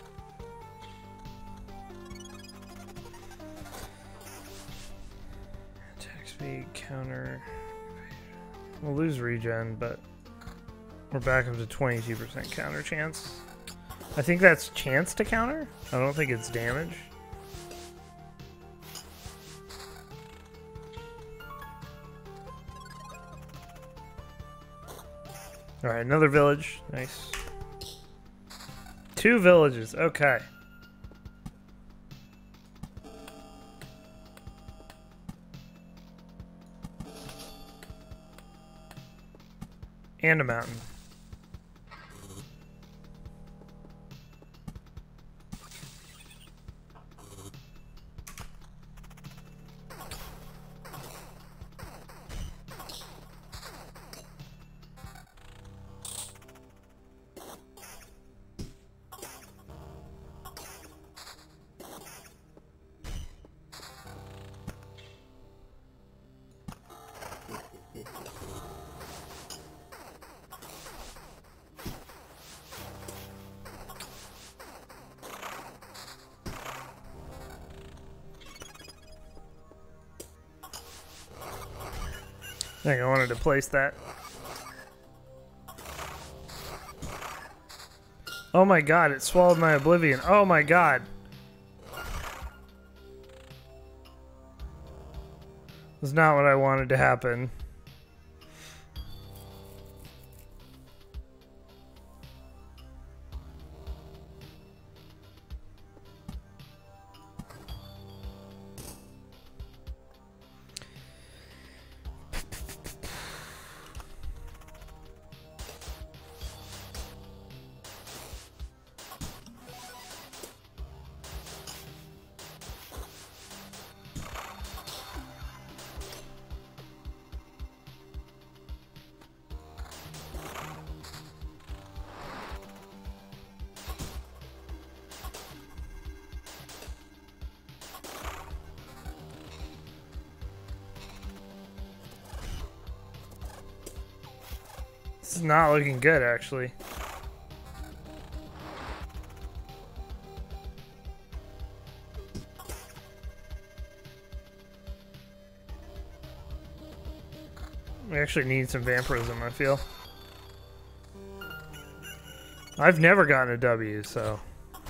Attack speed, counter. We'll lose regen, but we're back up to 22% counter chance. I think that's chance to counter. I don't think it's damage. Alright, another village. Nice. 2 villages. Okay. And a mountain. I think I wanted to place that. Oh my god, it swallowed my oblivion. Oh my god. That's not what I wanted to happen. This is not looking good, actually. We actually need some vampirism, I feel. I've never gotten a W, so...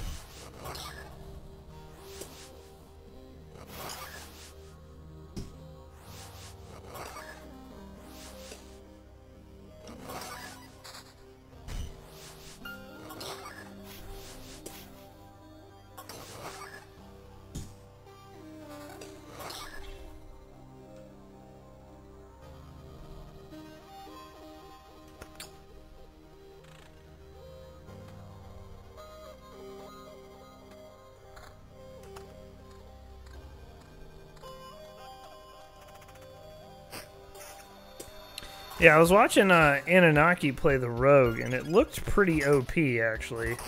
Yeah, I was watching Anunnaki play the Rogue, and it looked pretty OP, actually.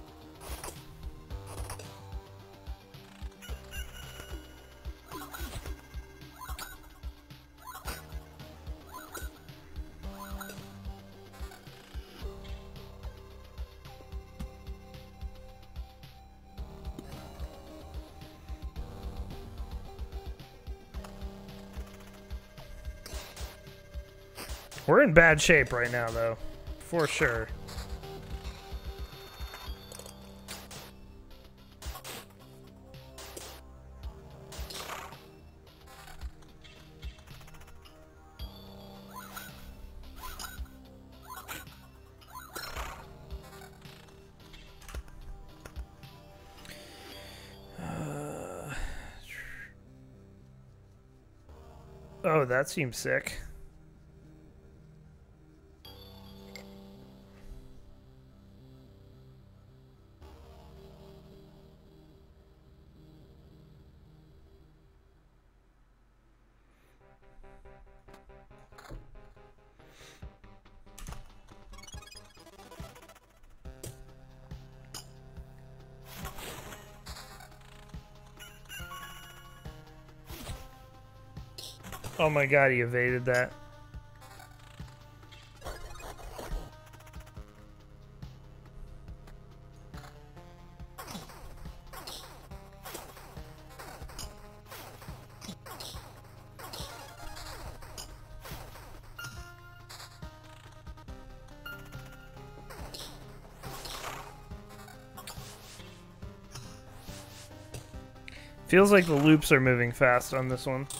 We're in bad shape right now, though. For sure. Oh, that seems sick. Oh my god, he evaded that. Feels like the loops are moving fast on this one.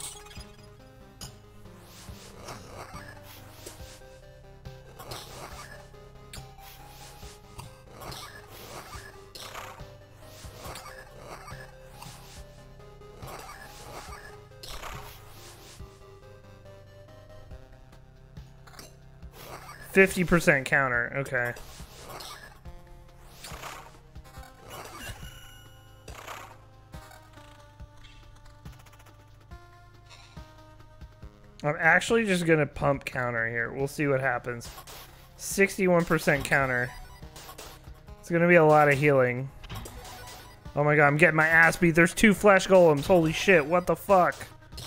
%50 counter, okay. I'm actually just gonna pump counter here. We'll see what happens. 61% counter. It's gonna be a lot of healing. Oh my god, I'm getting my ass beat. There's 2 flesh golems. Holy shit, what the fuck?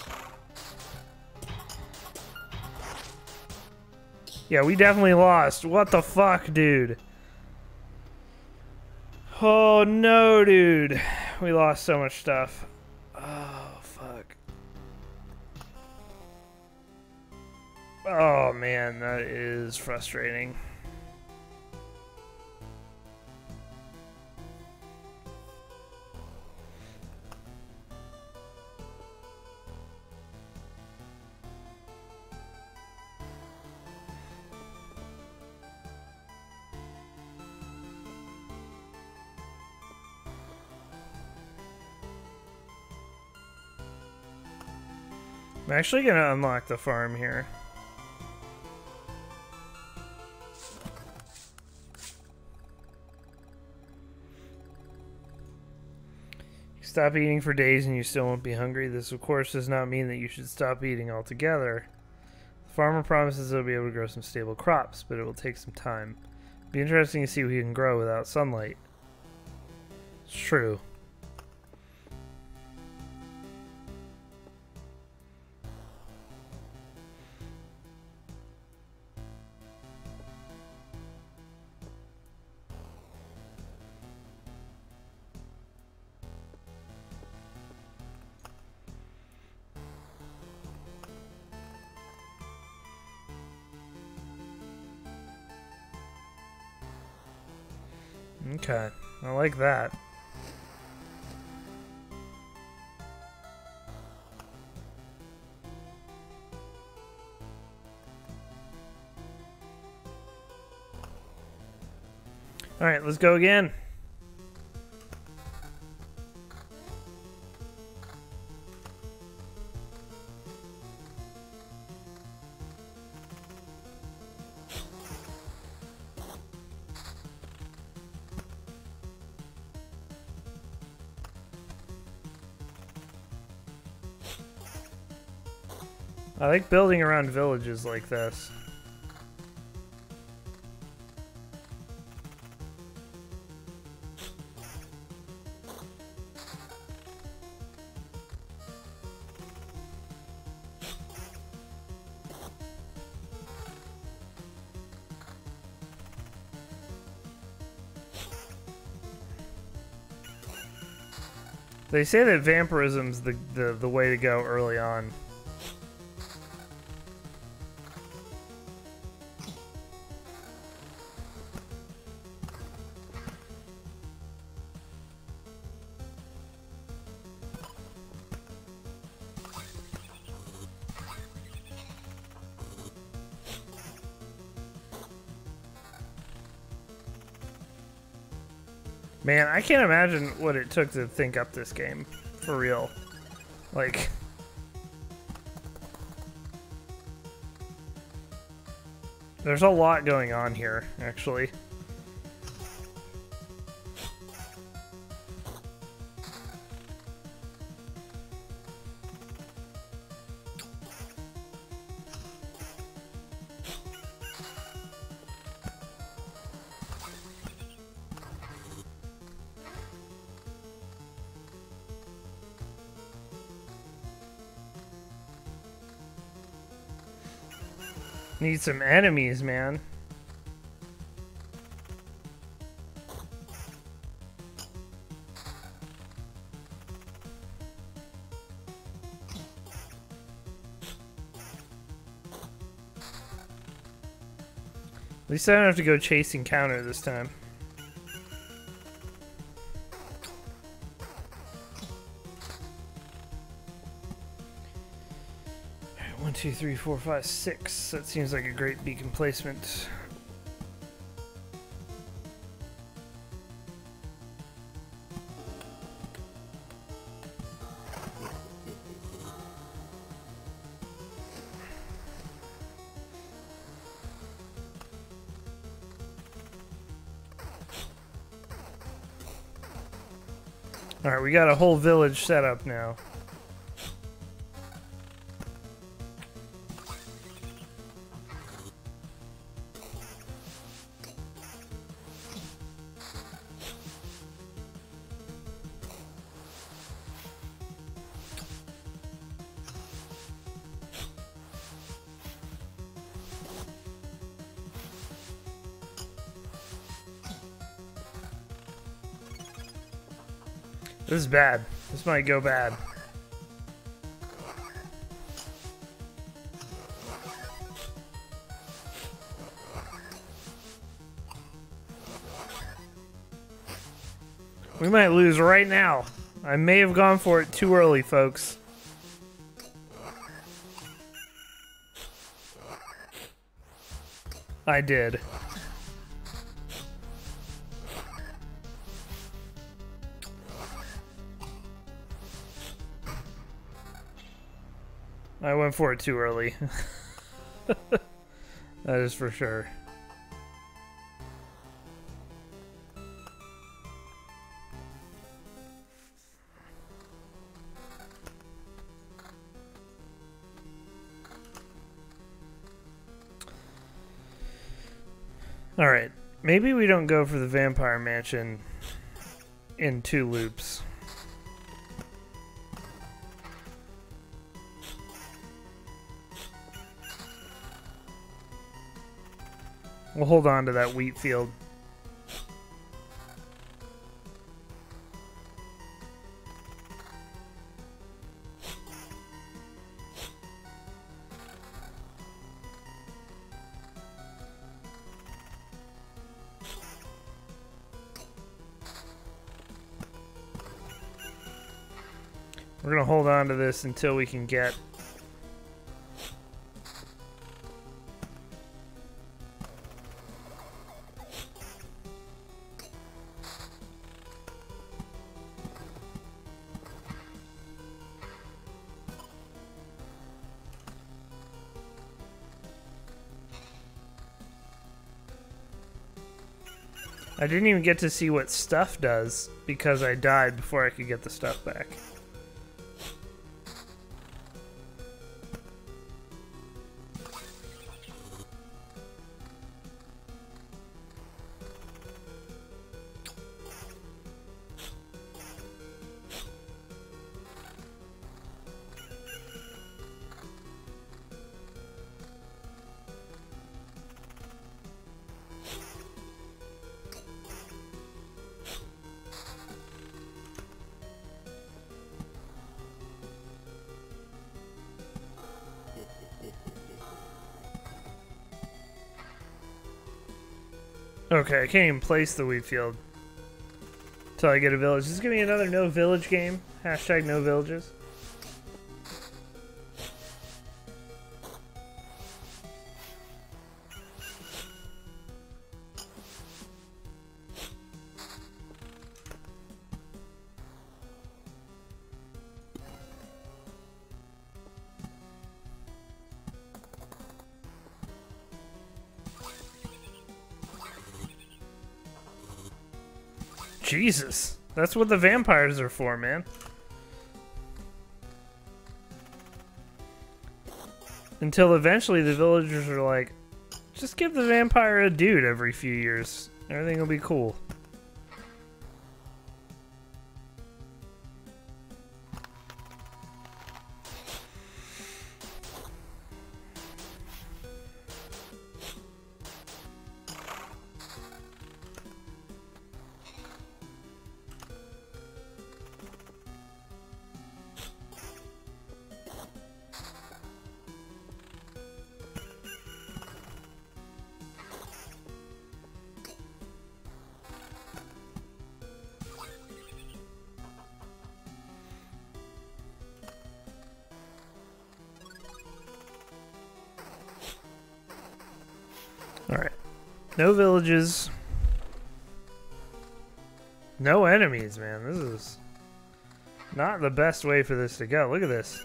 Yeah, we definitely lost. What the fuck, dude? Oh no, dude. We lost so much stuff. Oh, fuck. Oh man, that is frustrating. I'm actually gonna unlock the farm here. Stop eating for days and you still won't be hungry. This, of course, does not mean that you should stop eating altogether. The farmer promises he'll be able to grow some stable crops, but it will take some time. It'll be interesting to see what he can grow without sunlight. It's true. Okay, I like that. Alright, let's go again. I like building around villages like this. They say that vampirism's the way to go early on. Man, I can't imagine what it took to think up this game. For real. Like... There's a lot going on here, actually. Need some enemies, man. At least I don't have to go chasing counter this time. 1, 2, 3, 4, 5, 6. That seems like a great beacon placement. Alright, we got a whole village set up now. This is bad. This might go bad. We might lose right now. I may have gone for it too early, folks. I did. I went for it too early. That is for sure. Alright, maybe we don't go for the Vampire Mansion in 2 loops. We'll hold on to that wheat field. We're gonna hold on to this until we can get I didn't even get to see what stuff does because I died before I could get the stuff back. Okay, I can't even place the wheat field until I get a village. Is this gonna be another no village game? Hashtag no villages. Jesus, that's what the vampires are for, man. Until eventually the villagers are like, just give the vampire a dude every few years. Everything will be cool. No villages. No enemies, man. This is not the best way for this to go. Look at this.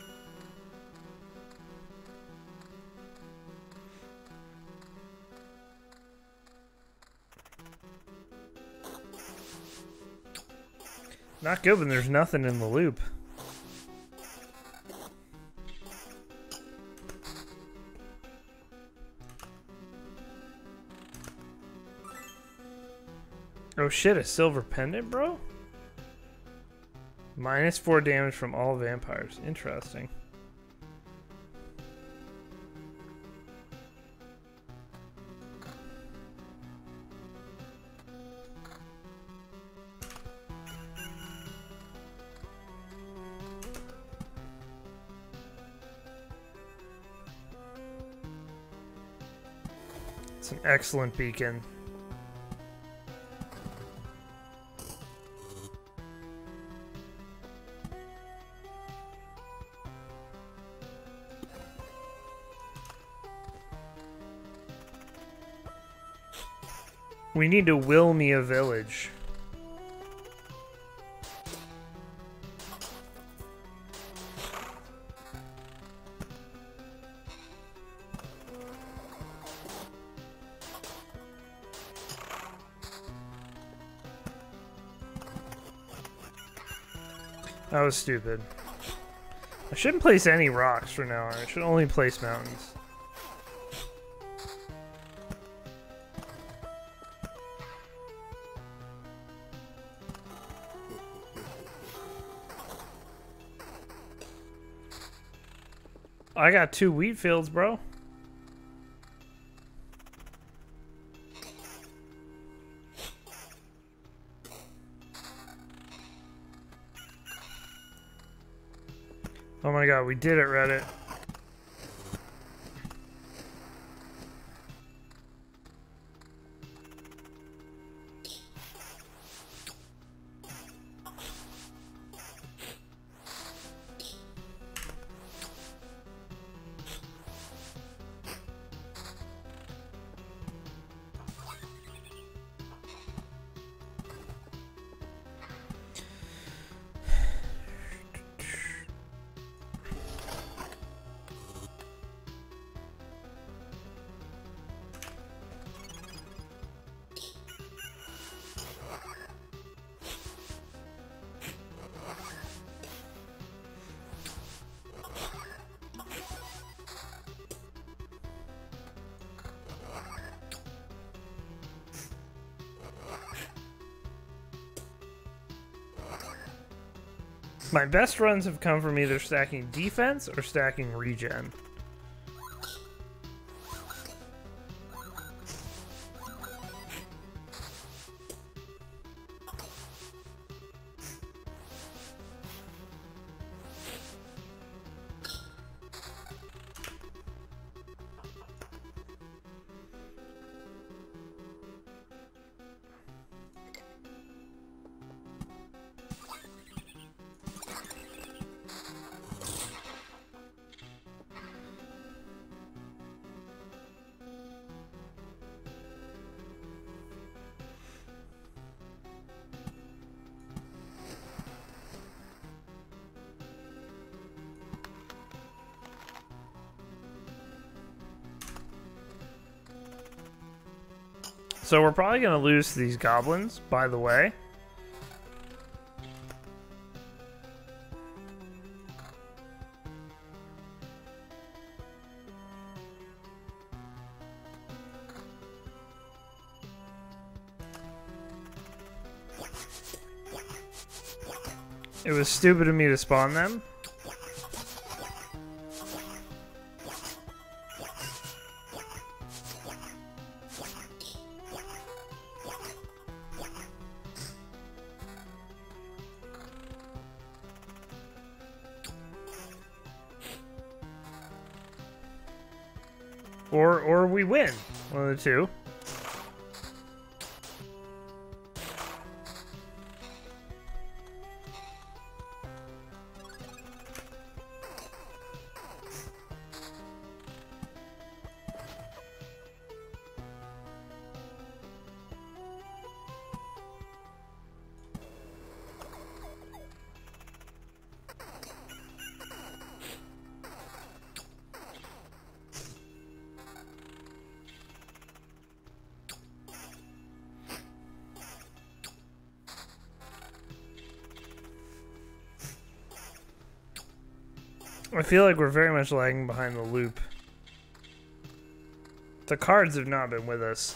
Not good when there's nothing in the loop. Oh shit, a silver pendant, bro? -4 damage from all vampires. Interesting. It's an excellent beacon. We need to will me a village. That was stupid. I shouldn't place any rocks for now on. I should only place mountains. I got 2 wheat fields, bro. Oh my god, we did it, Reddit. My best runs have come from either stacking defense or stacking regen. So we're probably going to lose to these goblins, by the way. It was stupid of me to spawn them. Or we win. One of the two. I feel like we're very much lagging behind the loop. The cards have not been with us.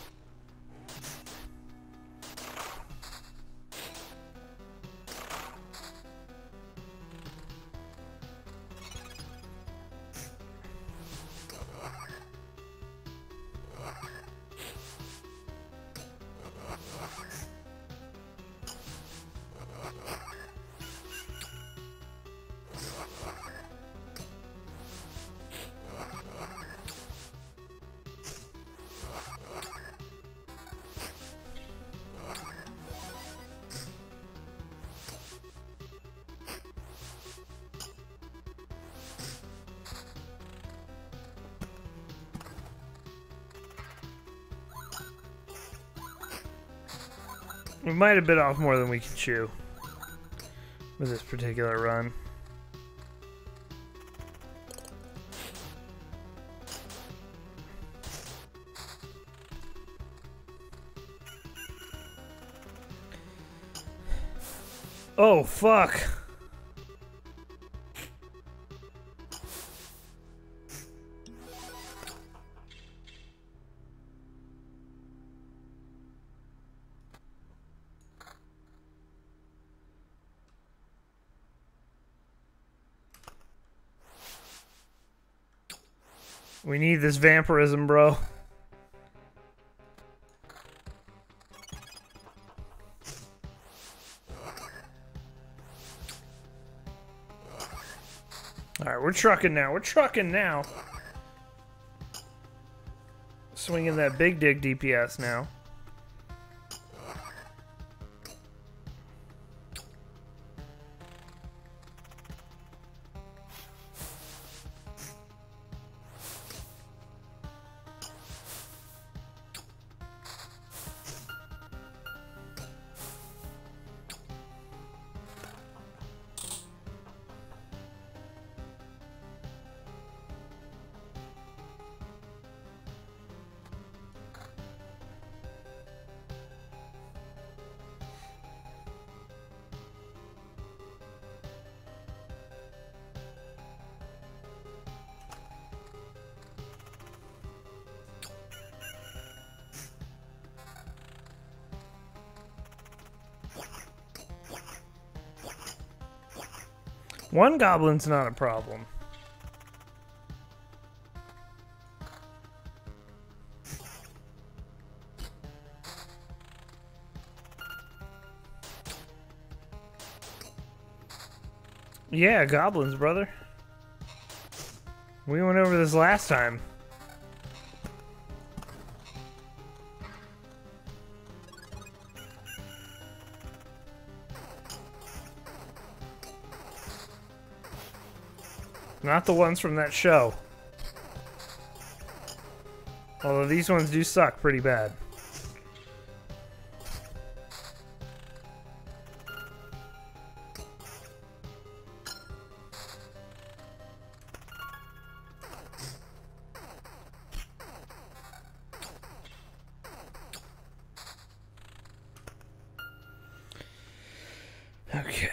We might have bit off more than we can chew with this particular run. Oh, fuck. We need this vampirism, bro. Alright, we're trucking now. We're trucking now. Swinging that big dig DPS now. One goblin's not a problem. Yeah, goblins, brother. We went over this last time. Not the ones from that show. Although these ones do suck pretty bad. Okay.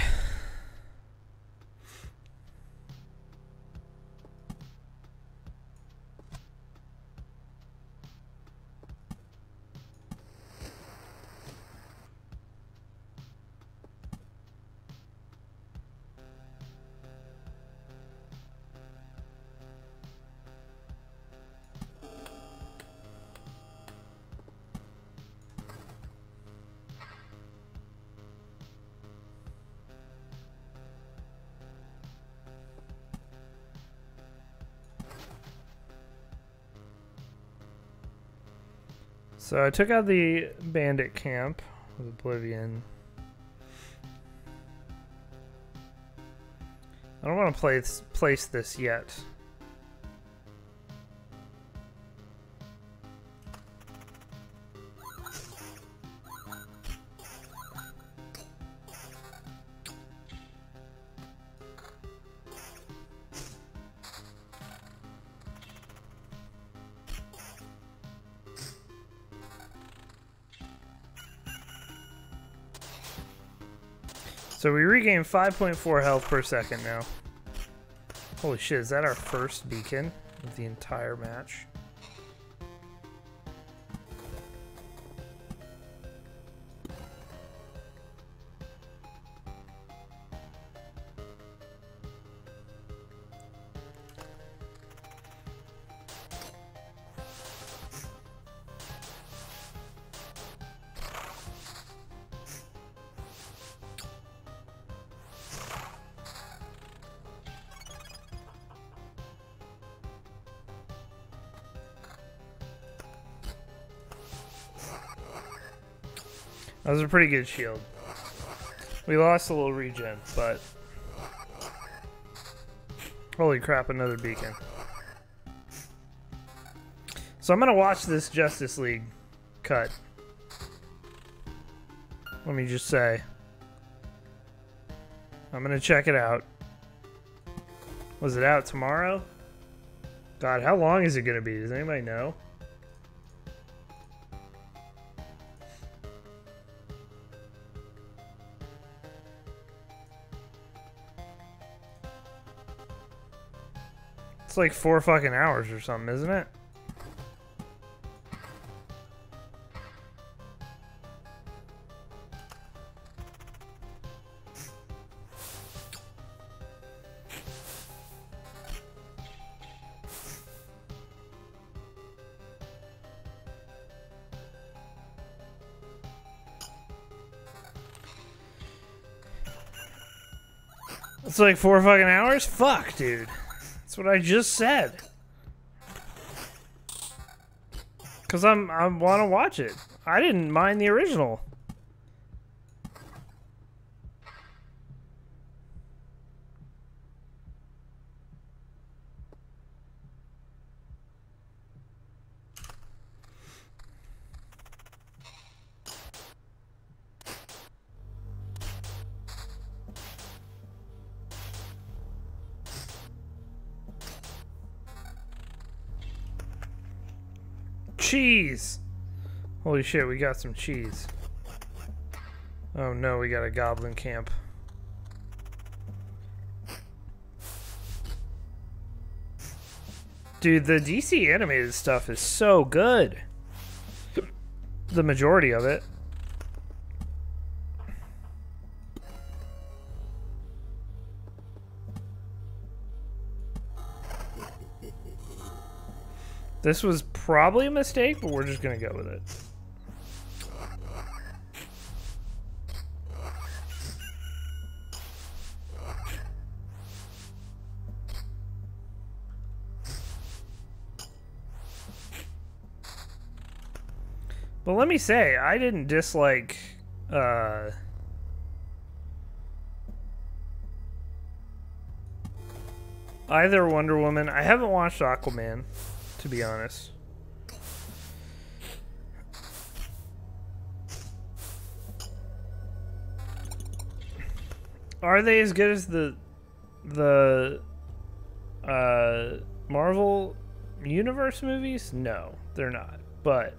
So I took out the bandit camp with Oblivion. I don't want to place this yet. So we regain 5.4 health per second now. Holy shit, is that our first beacon of the entire match? That was a pretty good shield. We lost a little regen, but... Holy crap, another beacon. So I'm gonna watch this Justice League cut. Let me just say. I'm gonna check it out. Was it out tomorrow? God, how long is it gonna be? Does anybody know? It's like 4 fucking hours or something, isn't it? It's like 4 fucking hours? Fuck, dude. That's what I just said. Cause I want to watch it. I didn't mind the original. Cheese! Holy shit, we got some cheese. Oh no, we got a goblin camp. Dude, the DC animated stuff is so good. The majority of it. This was probably a mistake, but we're just gonna go with it. But let me say, I didn't dislike either Wonder Woman. I haven't watched Aquaman, to be honest. Are they as good as the Marvel Universe movies? No, they're not. But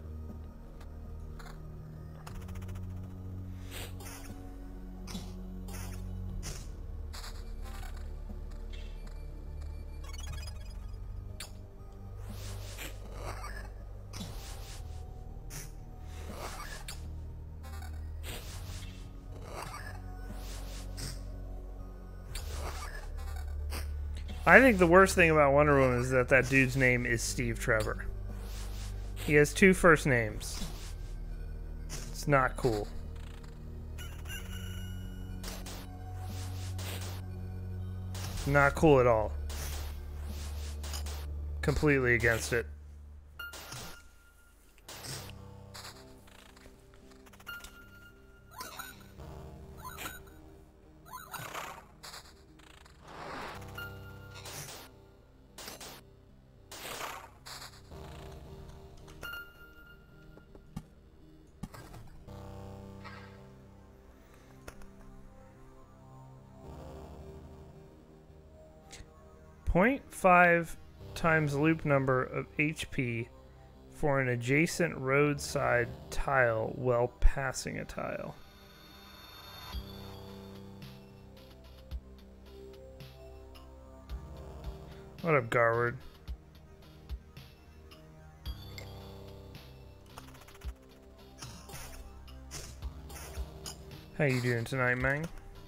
I think the worst thing about Wonder Woman is that that dude's name is Steve Trevor. He has 2 first names. It's not cool. Not cool at all. Completely against it. .5 times loop number of HP for an adjacent roadside tile while passing a tile. What up, Garward? How you doing tonight, Mang?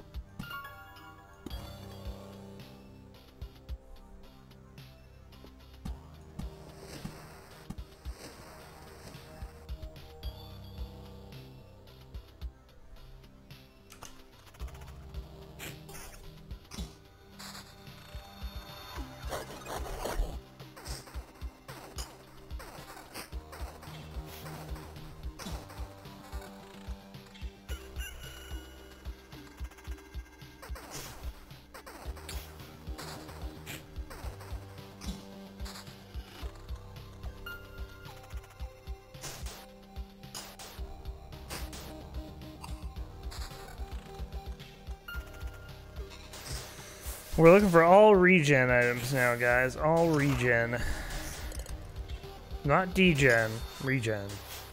We're looking for all regen items now, guys. All regen. Not degen, regen.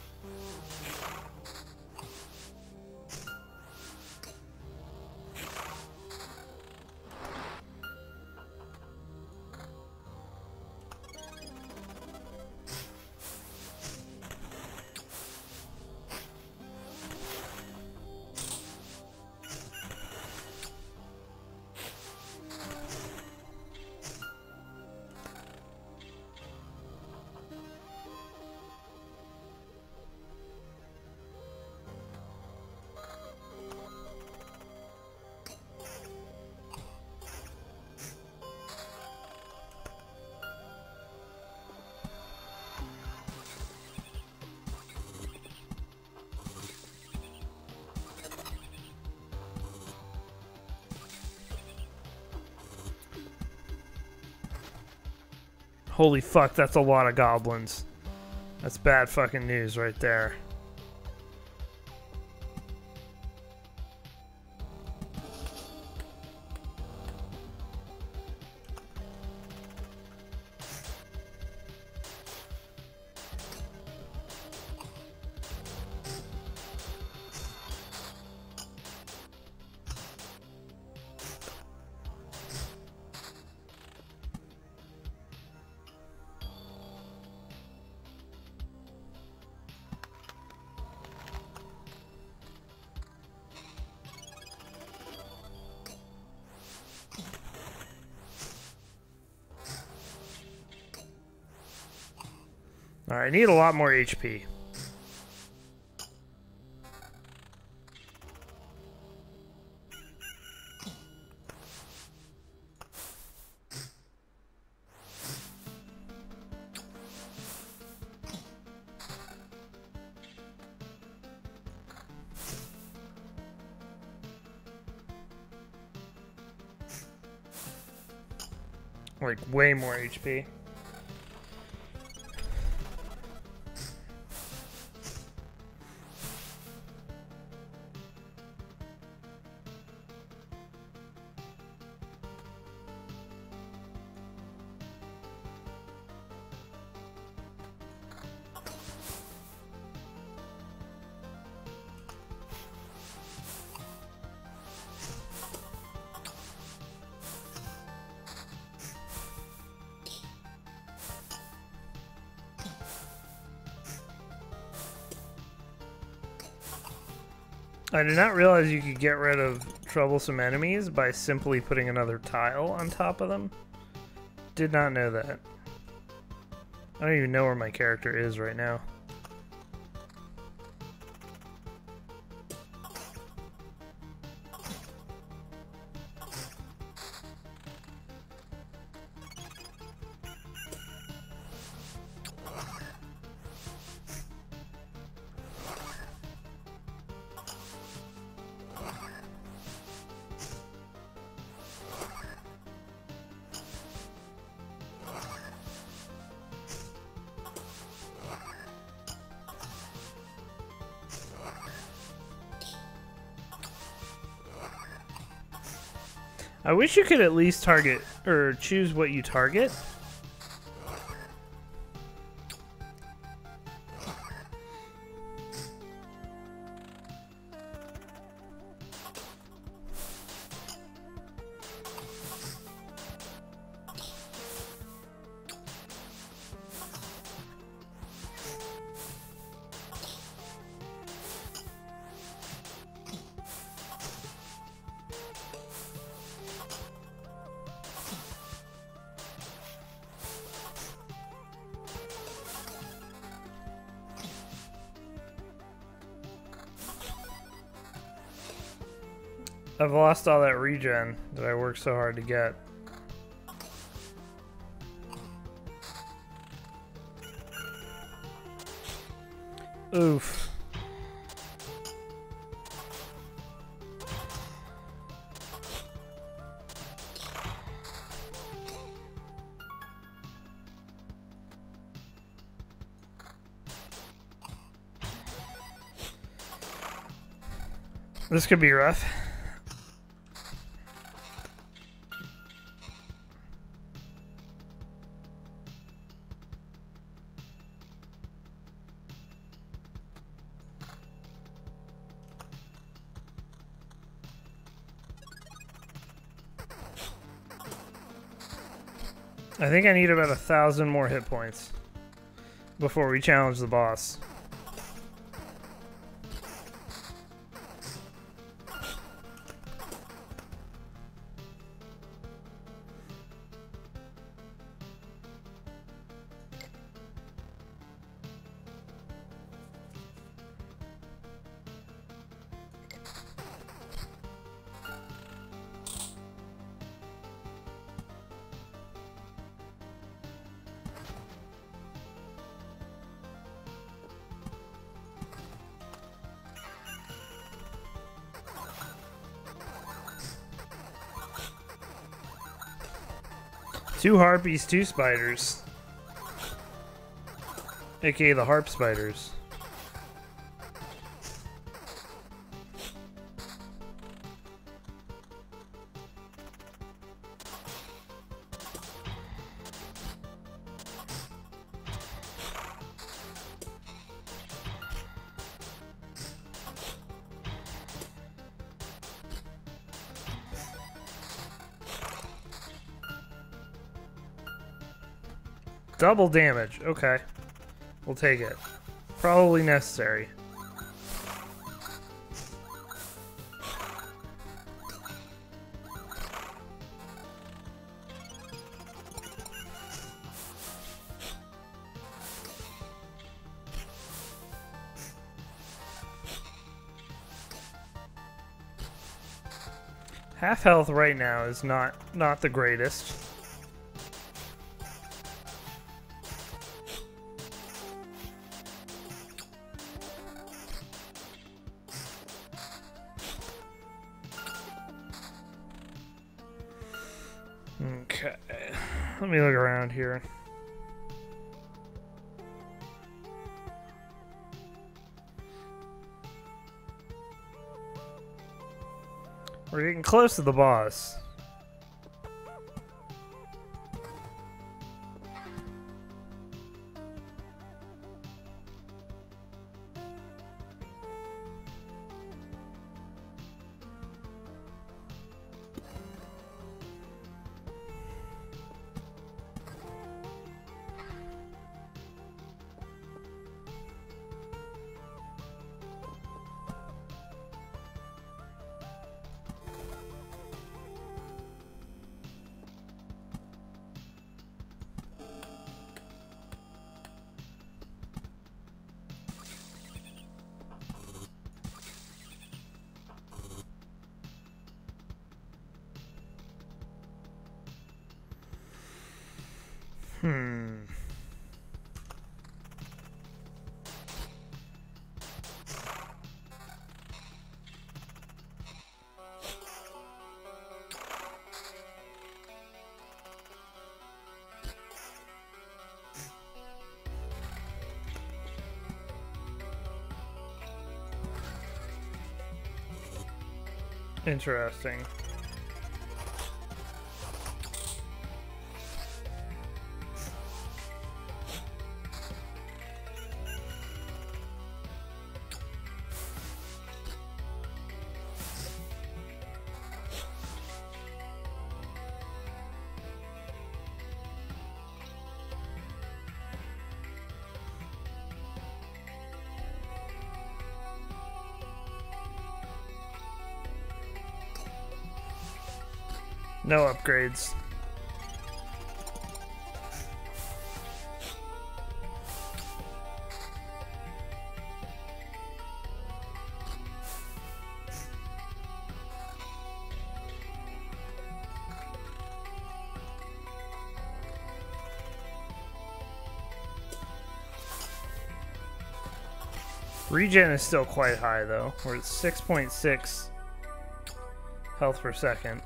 Holy fuck, that's a lot of goblins. That's bad fucking news right there. Alright, I need a lot more HP. Like, way more HP. I did not realize you could get rid of troublesome enemies by simply putting another tile on top of them. Did not know that. I don't even know where my character is right now. I wish you could at least target, or choose what you target. I've lost all that regen that I worked so hard to get. Oof. This could be rough. I think I need about 1,000 more hit points before we challenge the boss. Two harpies, two spiders. AKA the harp spiders. Double damage. Okay. We'll take it. Probably necessary. Half health right now is not the greatest. Okay, let me look around here. We're getting close to the boss. Interesting. No upgrades. Regen is still quite high though. We're at 6.6 health per second.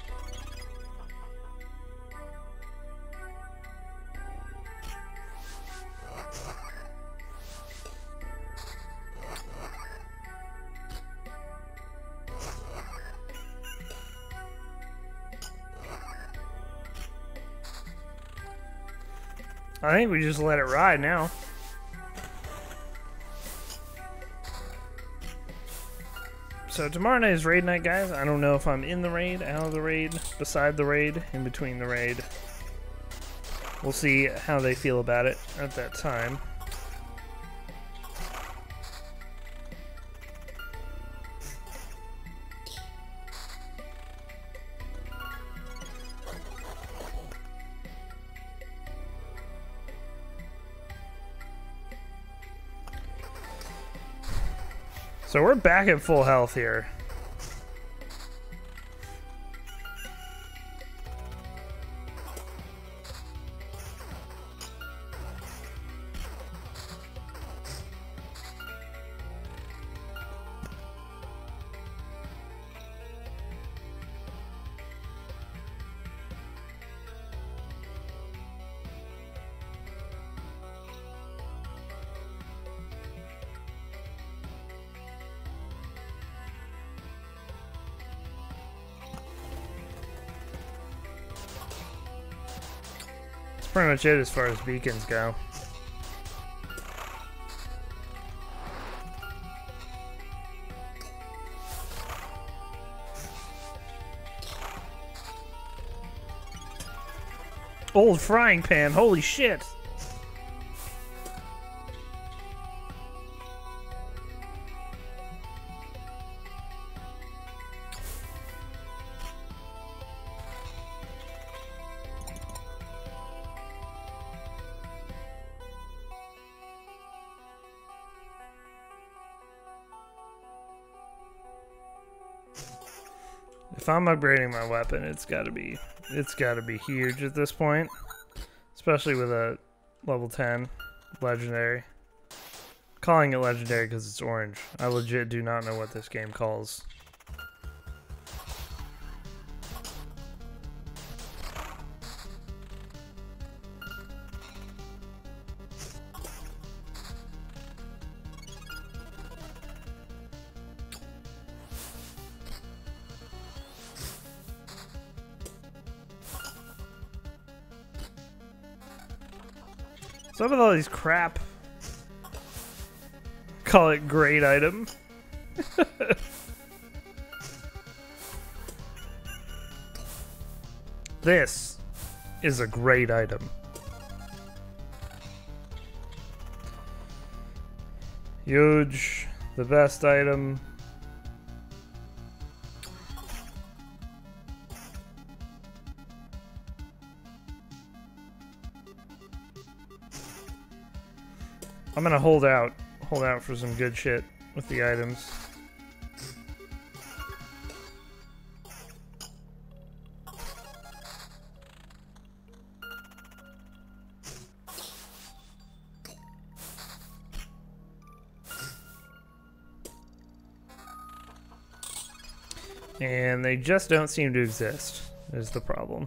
I think we just let it ride now. So tomorrow night is raid night, guys. I don't know if I'm in the raid, out of the raid, beside the raid, in between the raid. We'll see how they feel about it at that time. So we're back at full health here. Pretty much it as far as beacons go. Old frying pan, holy shit! If I'm upgrading my weapon, it's gotta be huge at this point. Especially with a level 10 legendary. Calling it legendary because it's orange. I legit do not know what this game calls. What's up with all these crap? Call it great item. This is a great item. Huge. The best item. I'm gonna hold out for some good shit with the items. And they just don't seem to exist, is the problem.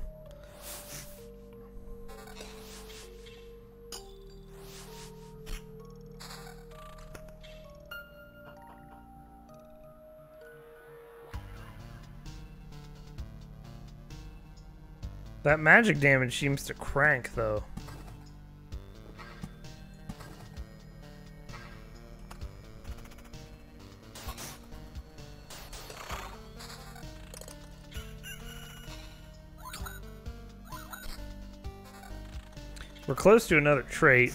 That magic damage seems to crank, though. We're close to another trait.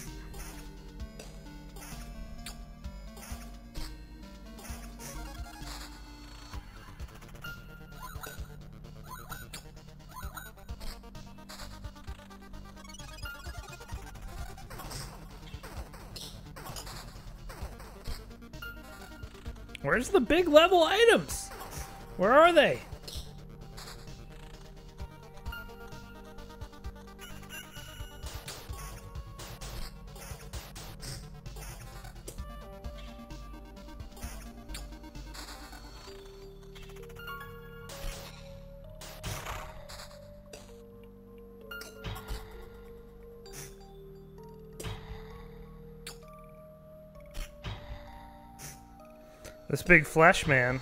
Where's the big level items? Where are they? This big flesh man.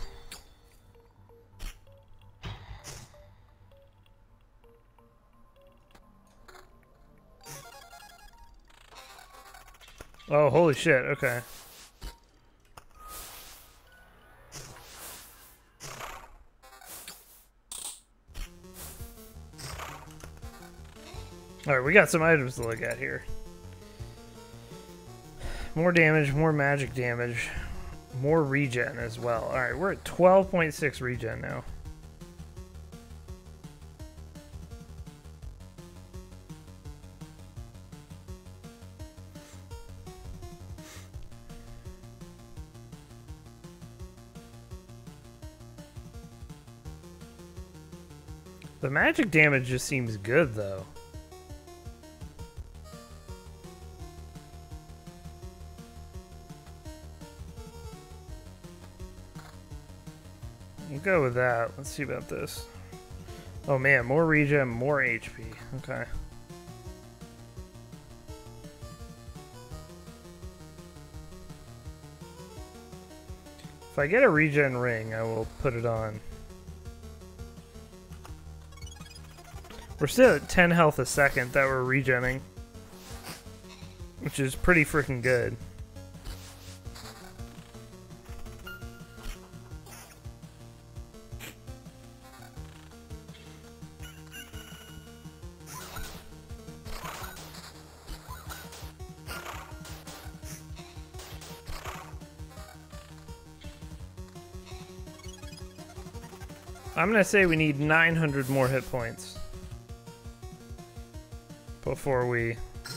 Oh, holy shit, okay. Alright, we got some items to look at here. More damage, more magic damage, more regen as well. Alright, we're at 12.6 regen now. The magic damage just seems good, though. We'll go with that. Let's see about this. Oh man, more regen, more HP. Okay. If I get a regen ring, I will put it on. We're still at 10 health a second that we're regenning, which is pretty freaking good. I'm gonna say we need 900 more hit points before we...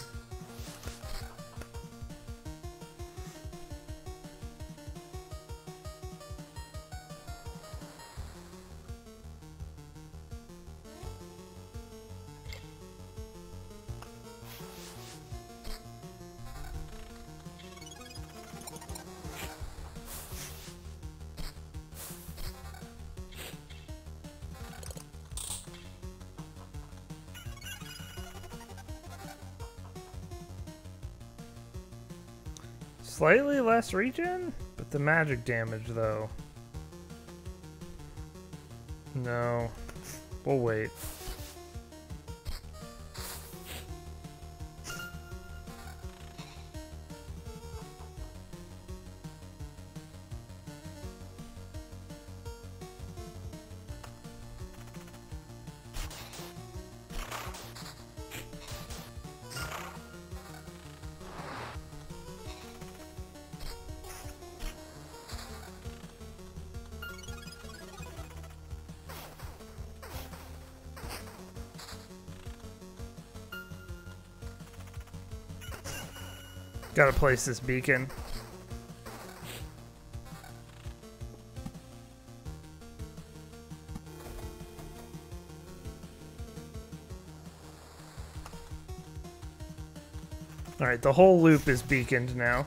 Slightly less regen, but the magic damage though. No, we'll wait. Gotta place this beacon. Alright, the whole loop is beaconed now.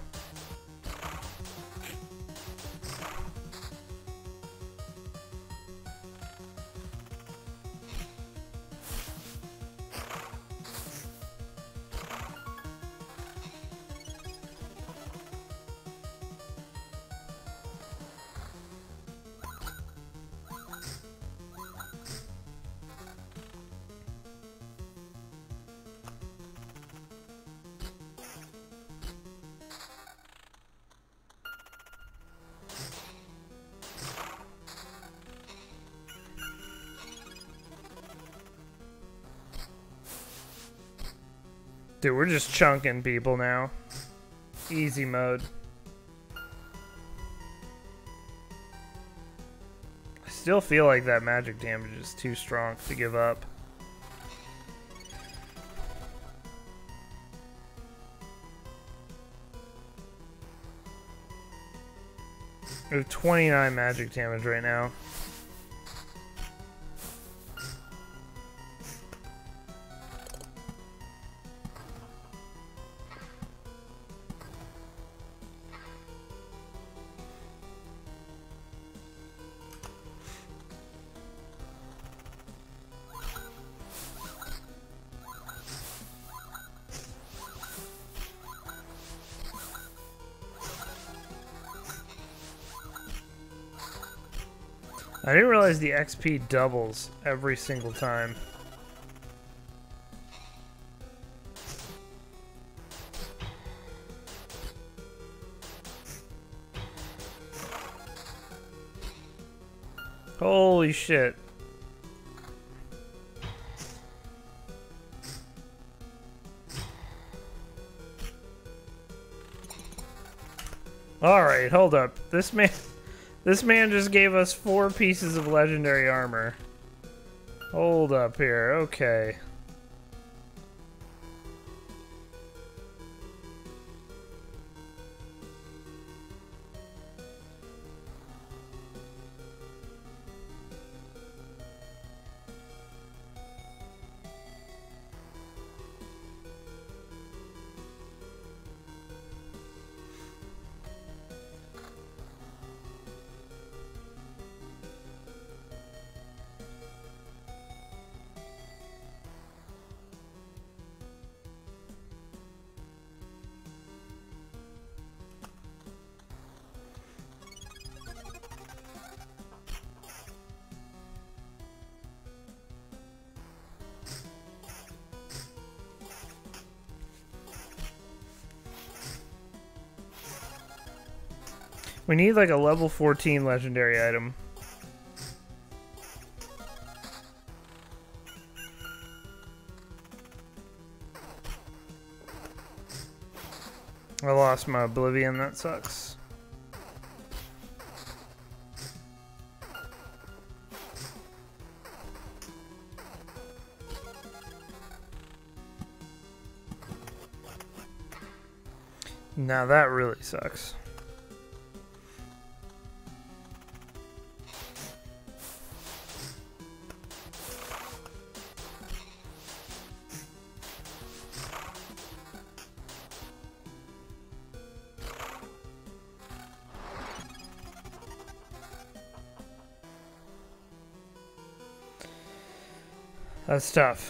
Dude, we're just chunking people now. Easy mode. I still feel like that magic damage is too strong to give up. We have 29 magic damage right now. I didn't realize the XP doubles every single time. Holy shit. Alright, hold up. This man just gave us 4 pieces of legendary armor. Hold up here, okay. We need like a level 14 legendary item. I lost my Oblivion, that sucks. Now that really sucks. That's tough.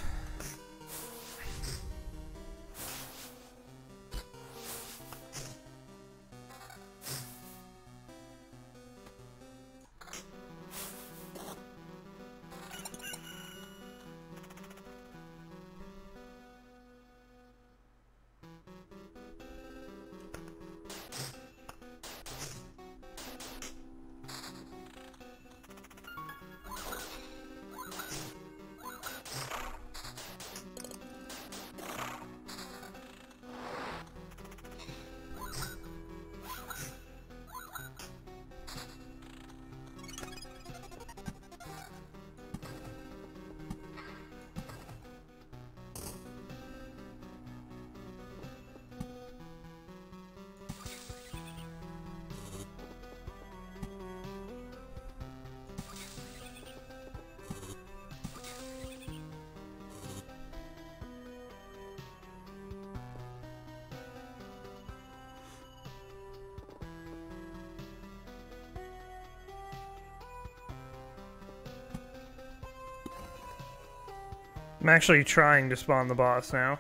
I'm actually trying to spawn the boss now.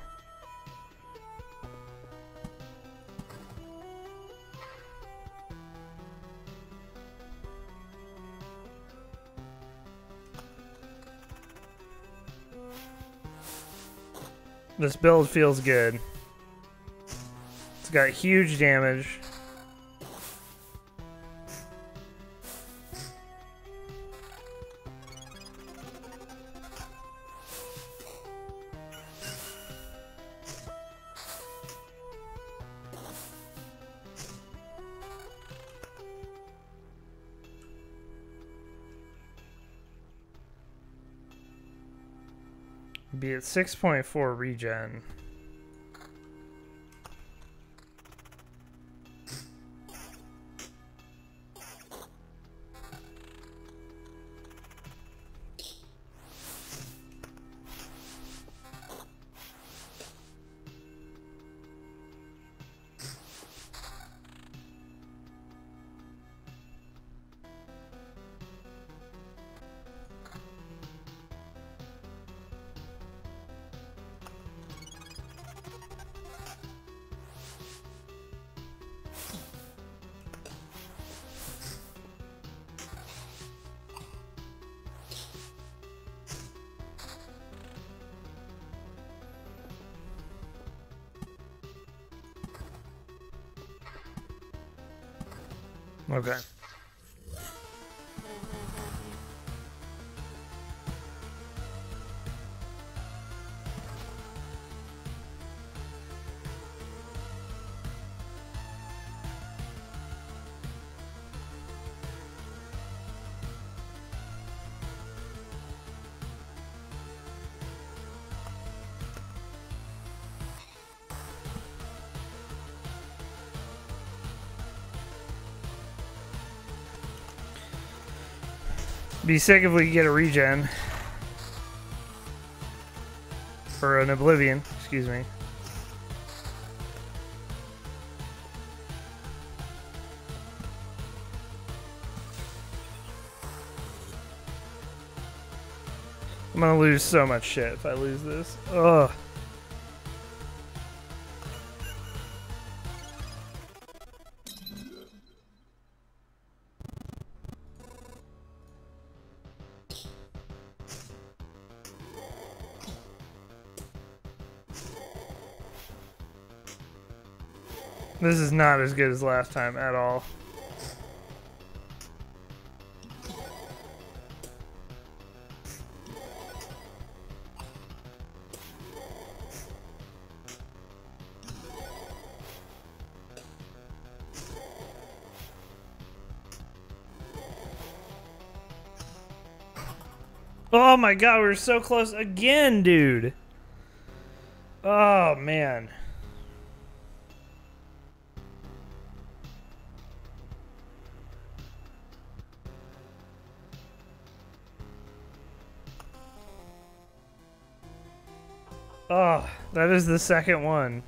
This build feels good. It's got huge damage. Be at 6.4 regen. Okay. Be sick if we could get a regen. Or an oblivion, excuse me. I'm gonna lose so much shit if I lose this. Ugh. This is not as good as last time at all. Oh my god, we were so close again, dude. Oh man. Oh, that is the second one.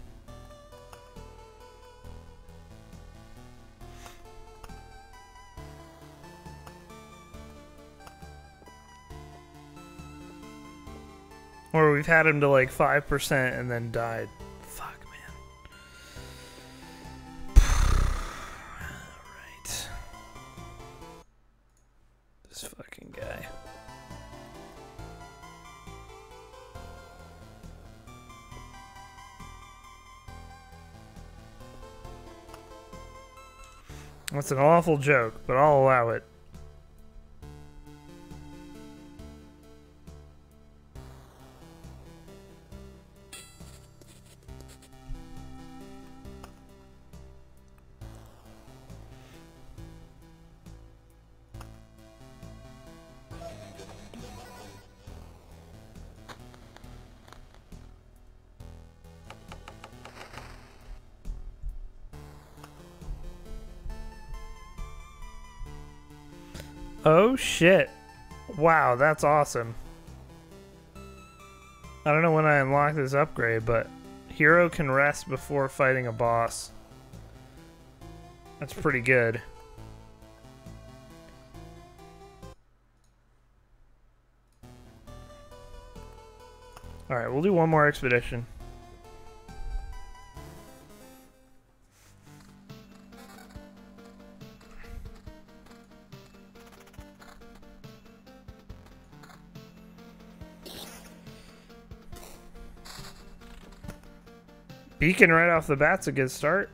Or we've had him to like 5% and then died. Fuck, man. Alright. This fucking guy. That's an awful joke, but I'll allow it. Oh shit. Wow, that's awesome. I don't know when I unlock this upgrade, but hero can rest before fighting a boss. That's pretty good. Alright, we'll do one more expedition. Beacon right off the bat's a good start.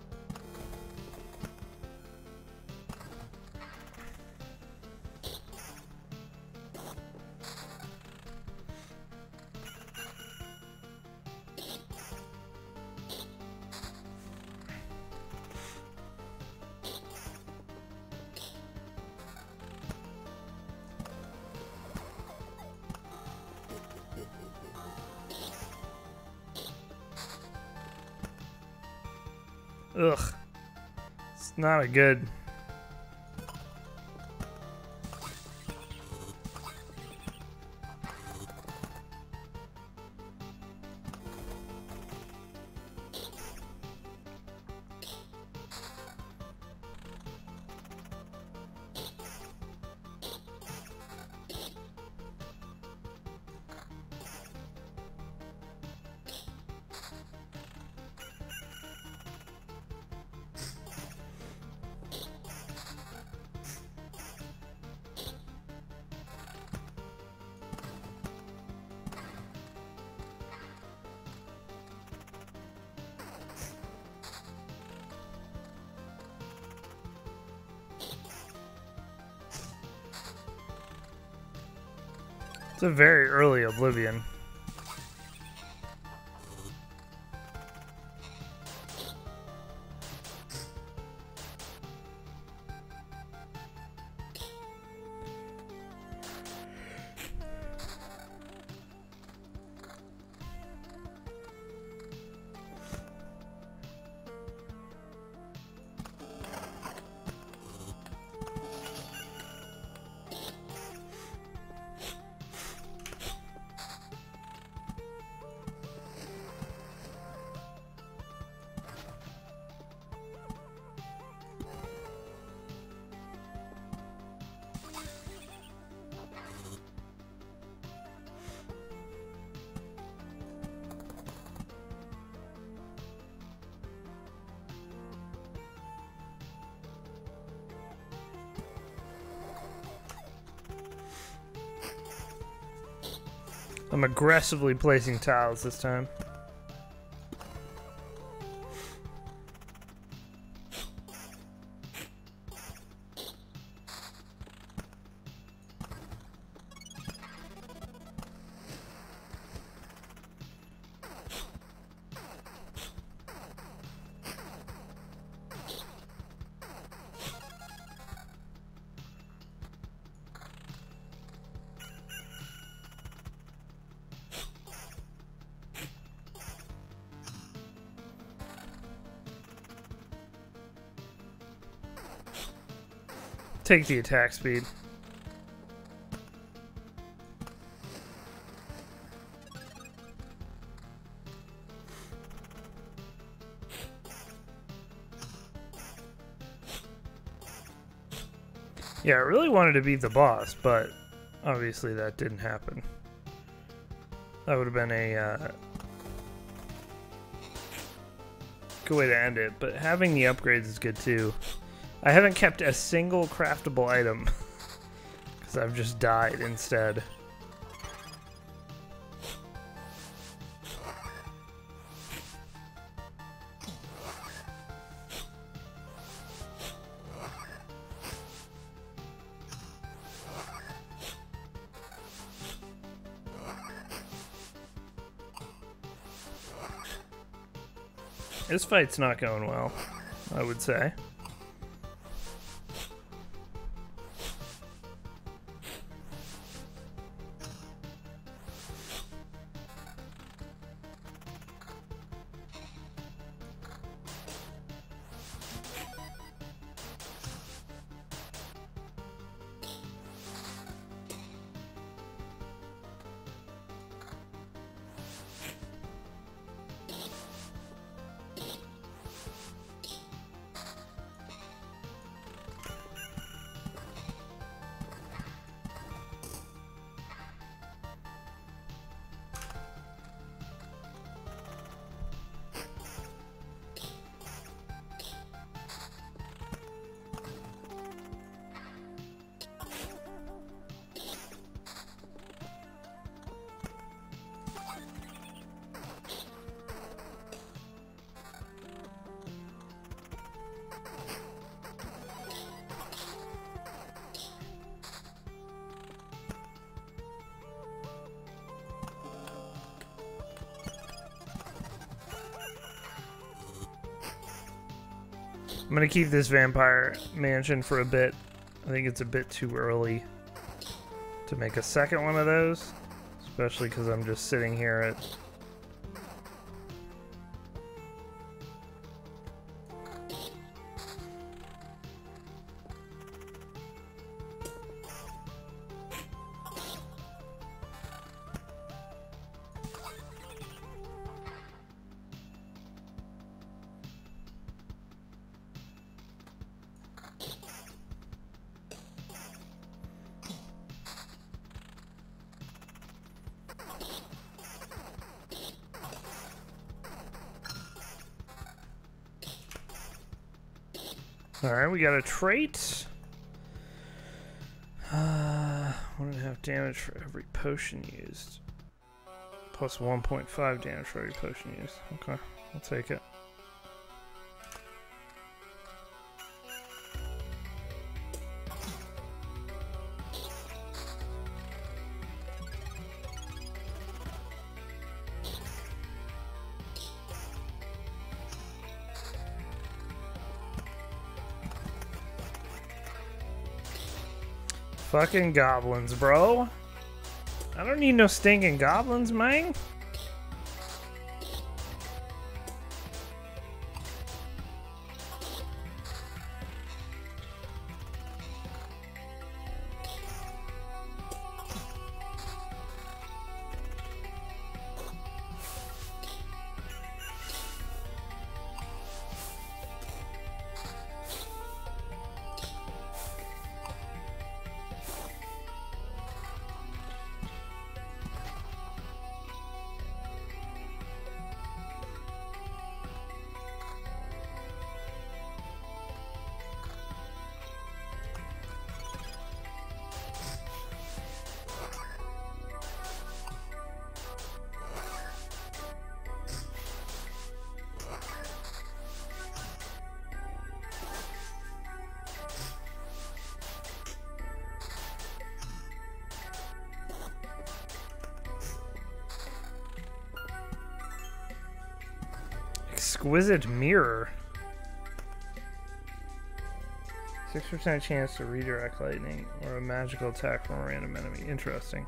Ugh. It's not a good... It's a very early Oblivion. I'm aggressively placing tiles this time. Take the attack speed. Yeah, I really wanted to beat the boss, but obviously that didn't happen. That would have been a good way to end it, but having the upgrades is good too. I haven't kept a single craftable item because I've just died instead. This fight's not going well, I would say. I'm gonna keep this vampire mansion for a bit. I think it's a bit too early to make a second one of those, especially because I'm just sitting here at Alright, we got a trait. 1.5 damage for every potion used. Plus 1.5 damage for every potion used. Okay, I'll take it. Fucking goblins, bro. I don't need no stinking goblins, man. Exquisite mirror. 6% chance to redirect lightning or a magical attack from a random enemy. Interesting.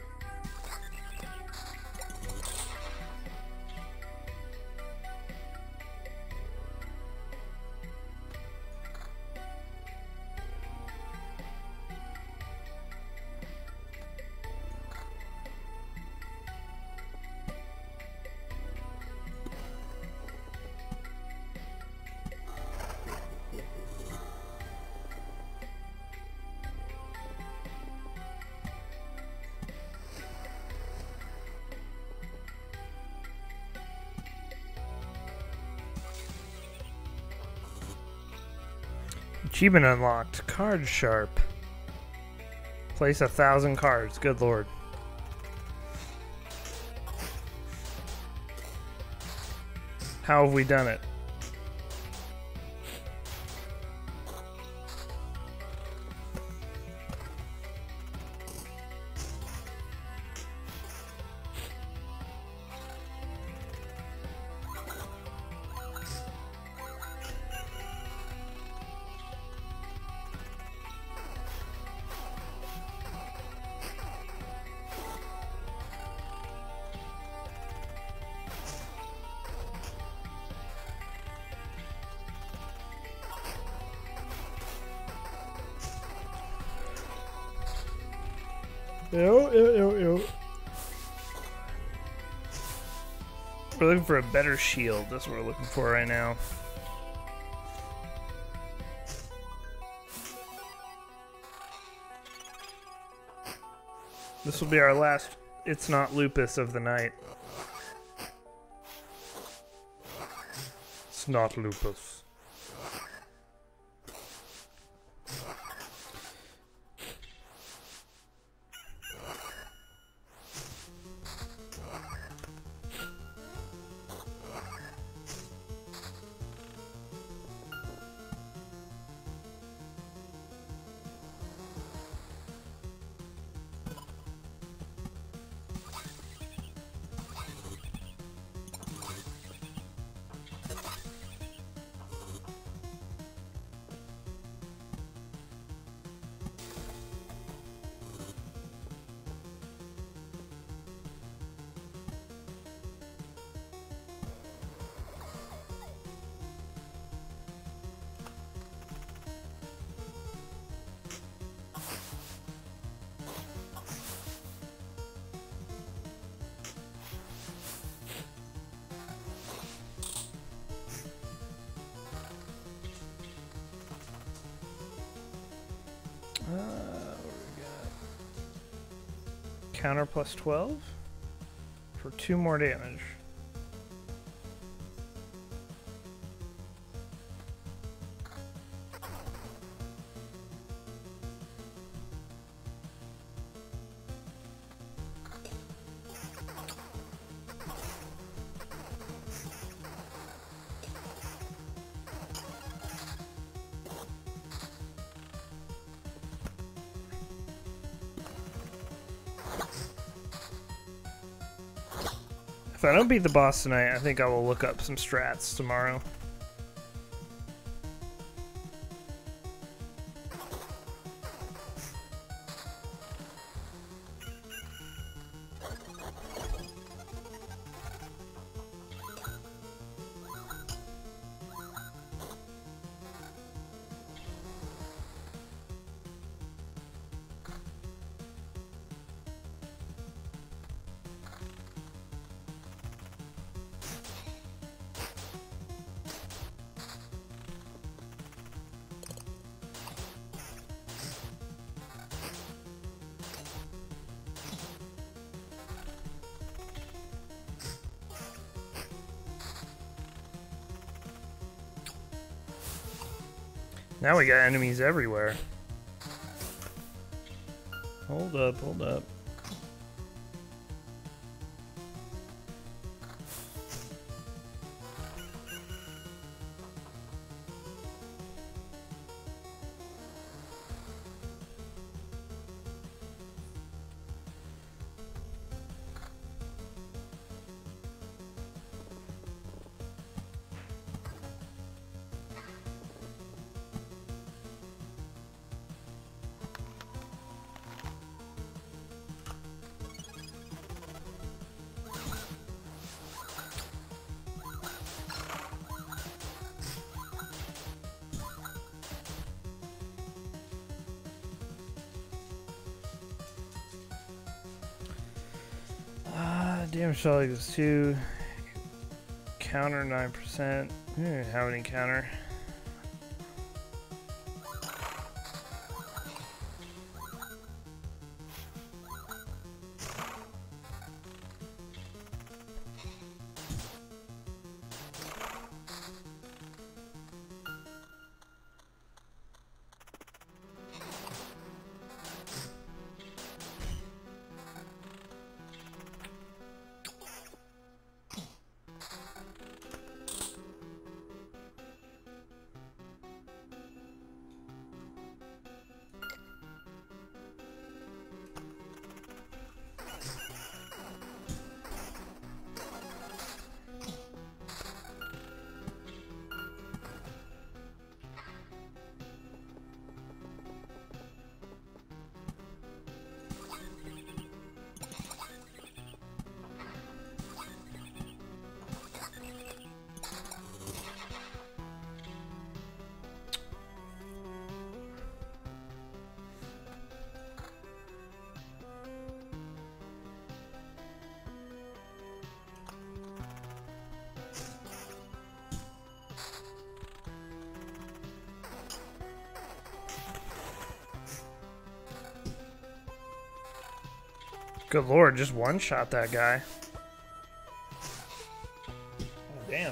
Achievement unlocked. Card sharp. Place 1,000 cards. Good lord. How have we done it? Ew. We're looking for a better shield. That's what we're looking for right now. This will be our last It's Not Lupus of the night. It's not lupus. What do we got? Counter plus 12 for 2 more damage. If I don't beat the boss tonight, I think I will look up some strats tomorrow. Now we got enemies everywhere. Hold up, hold up. Damage shot equals 2. Counter 9%. How many counter? Good lord, just one-shot that guy. Oh, damn.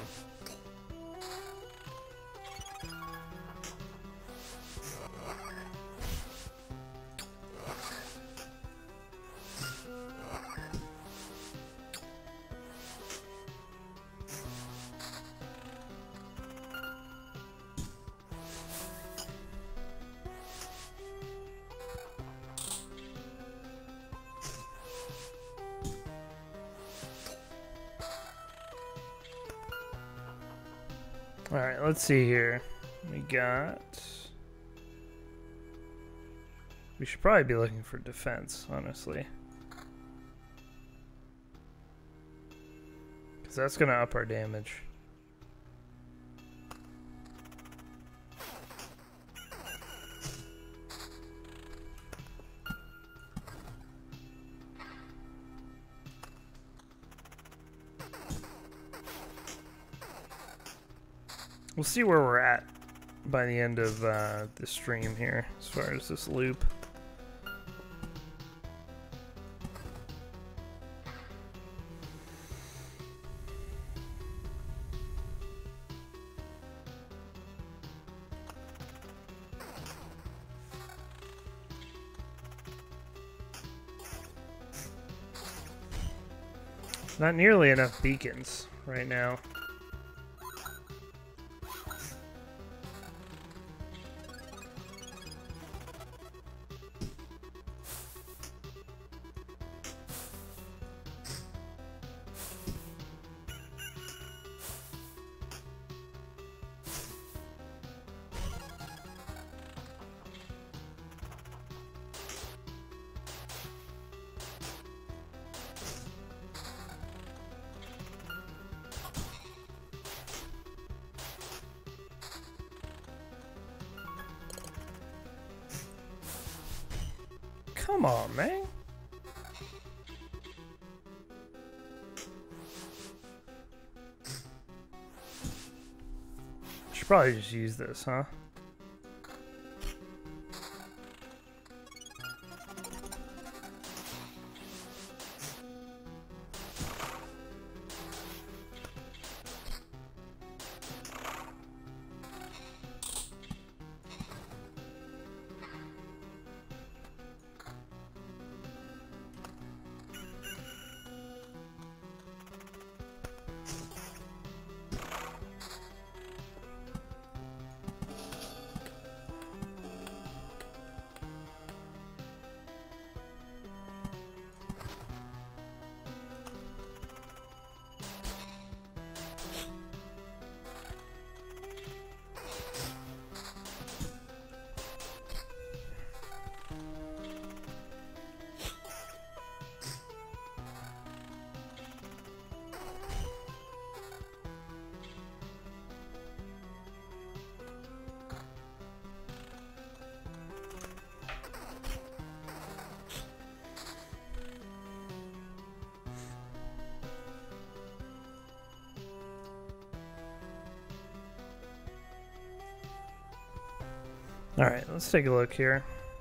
Alright, let's see here. We should probably be looking for defense, honestly. Because that's going to up our damage. We'll see where we're at by the end of the stream here, as far as this loop. Not nearly enough beacons right now. Come on, man. Should probably just use this, huh? Alright, let's take a look here.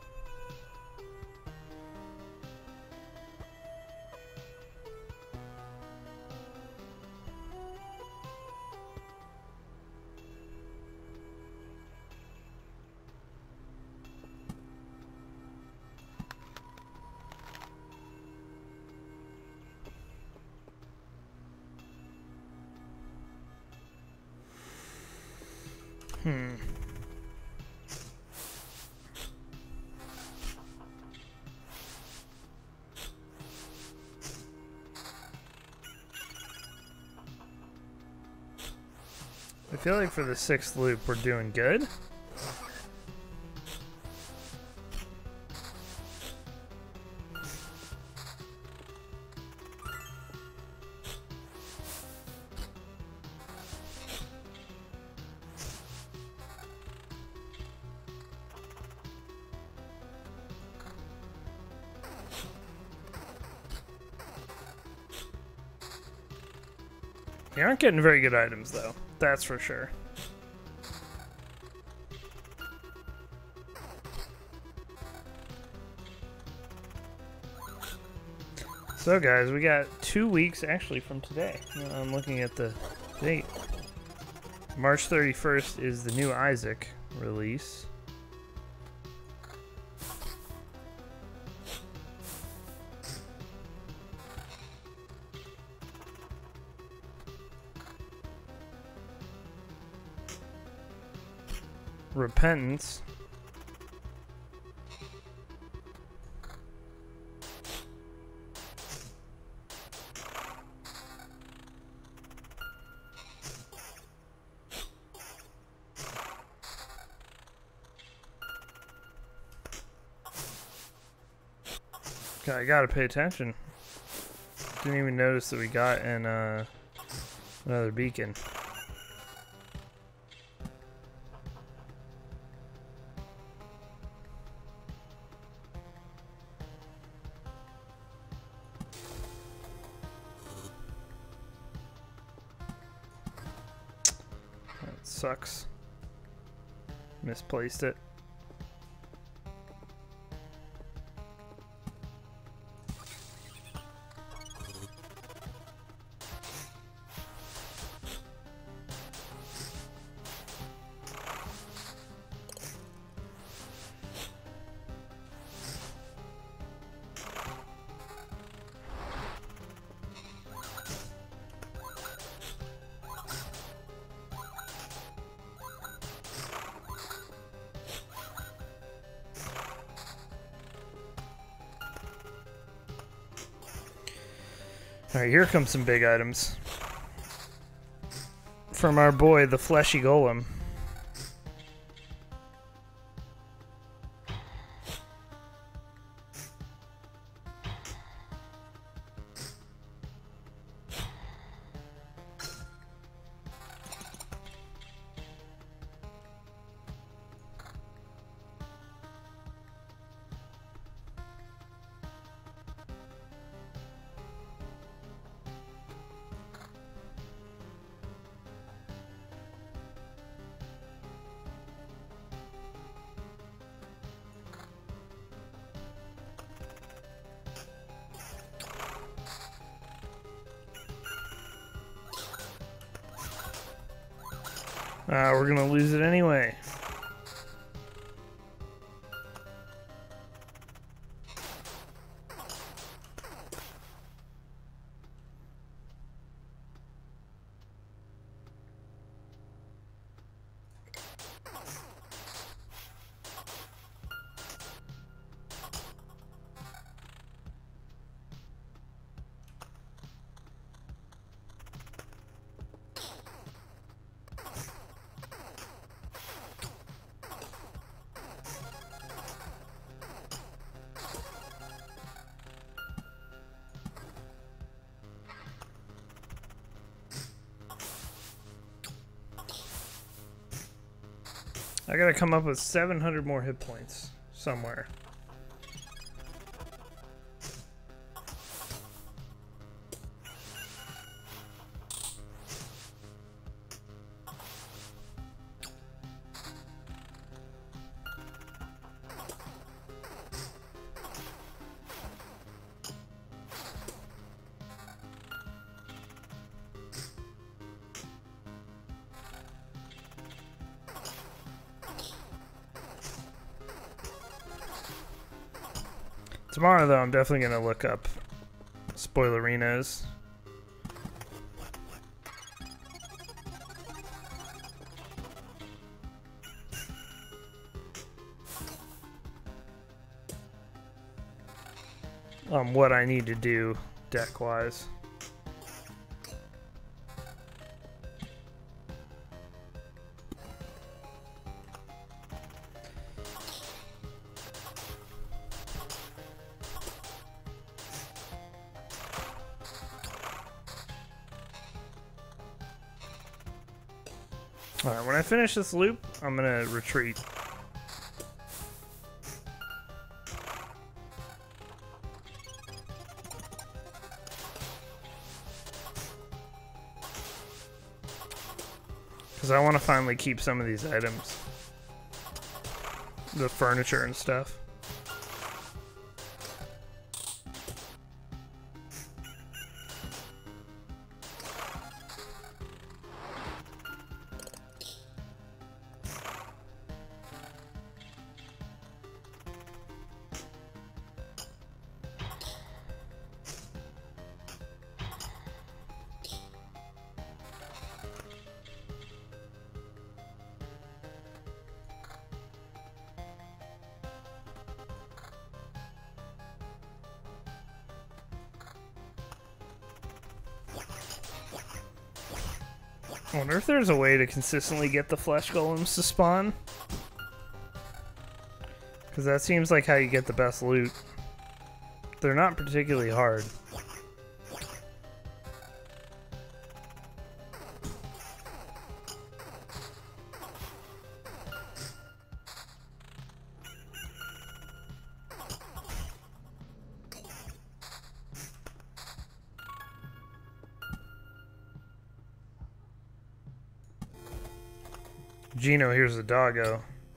I feel like for the 6th loop we're doing good. You aren't getting very good items though, that's for sure. So guys, we got 2 weeks actually from today. I'm looking at the date. March 31st is the new Isaac release. Repentance. God, I gotta pay attention. Didn't even notice that we got an another beacon. That sucks. Misplaced it. Alright, here comes some big items. From our boy, the Fleshy Golem. We're gonna lose it anyway. I gotta come up with 700 more hit points somewhere. Tomorrow, though, I'm definitely going to look up spoilerinos. What I need to do deck-wise. Alright, when I finish this loop, I'm gonna retreat. Because I want to finally keep some of these items. The furniture and stuff. I wonder if there's a way to consistently get the flesh golems to spawn. Because that seems like how you get the best loot. They're not particularly hard. Gino, here's the doggo.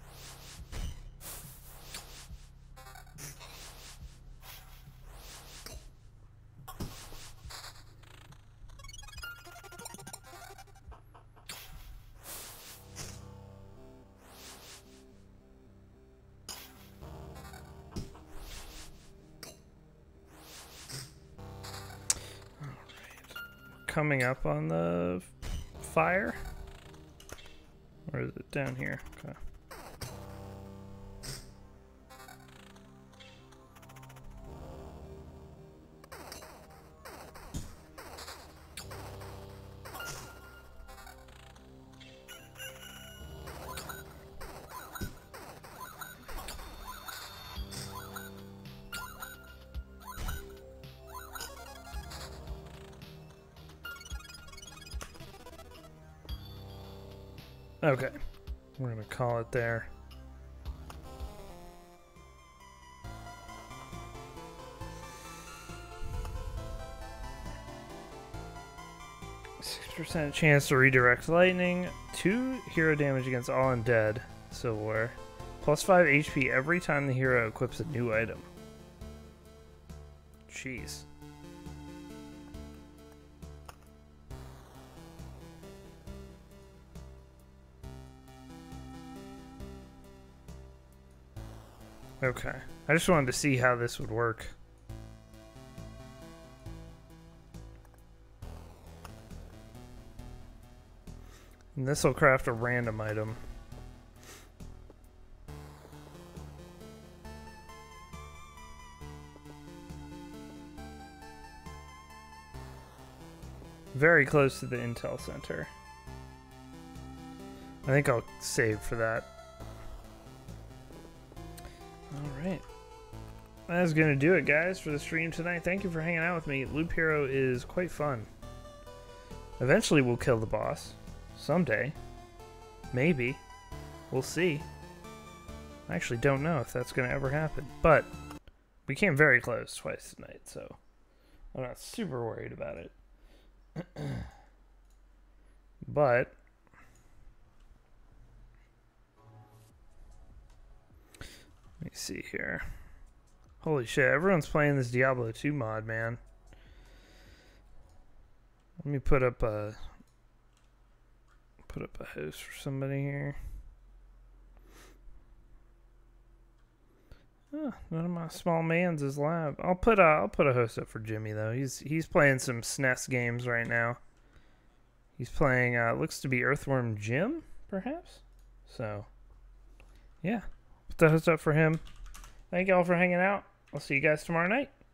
Coming up on the fire? Or is it down here? Okay. Okay, we're gonna call it there. %, chance to redirect lightning, 2 hero damage against all undead, silverware, plus 5 HP every time the hero equips a new item. Jeez. Okay, I just wanted to see how this would work. And this will craft a random item. Very close to the Intel Center. I think I'll save for that. Alright. That's going to do it, guys, for the stream tonight. Thank you for hanging out with me. Loop Hero is quite fun. Eventually we'll kill the boss. Someday. Maybe. We'll see. I actually don't know if that's going to ever happen. But we came very close twice tonight, so I'm not super worried about it. But let me see here. Holy shit, everyone's playing this Diablo 2 mod, man. Let me put up a host for somebody here. None of my small man's is live. I'll put a host up for Jimmy though. He's playing some SNES games right now. He's playing looks to be Earthworm Jim, perhaps. So yeah, put the host up for him. Thank y'all for hanging out. I'll see you guys tomorrow night.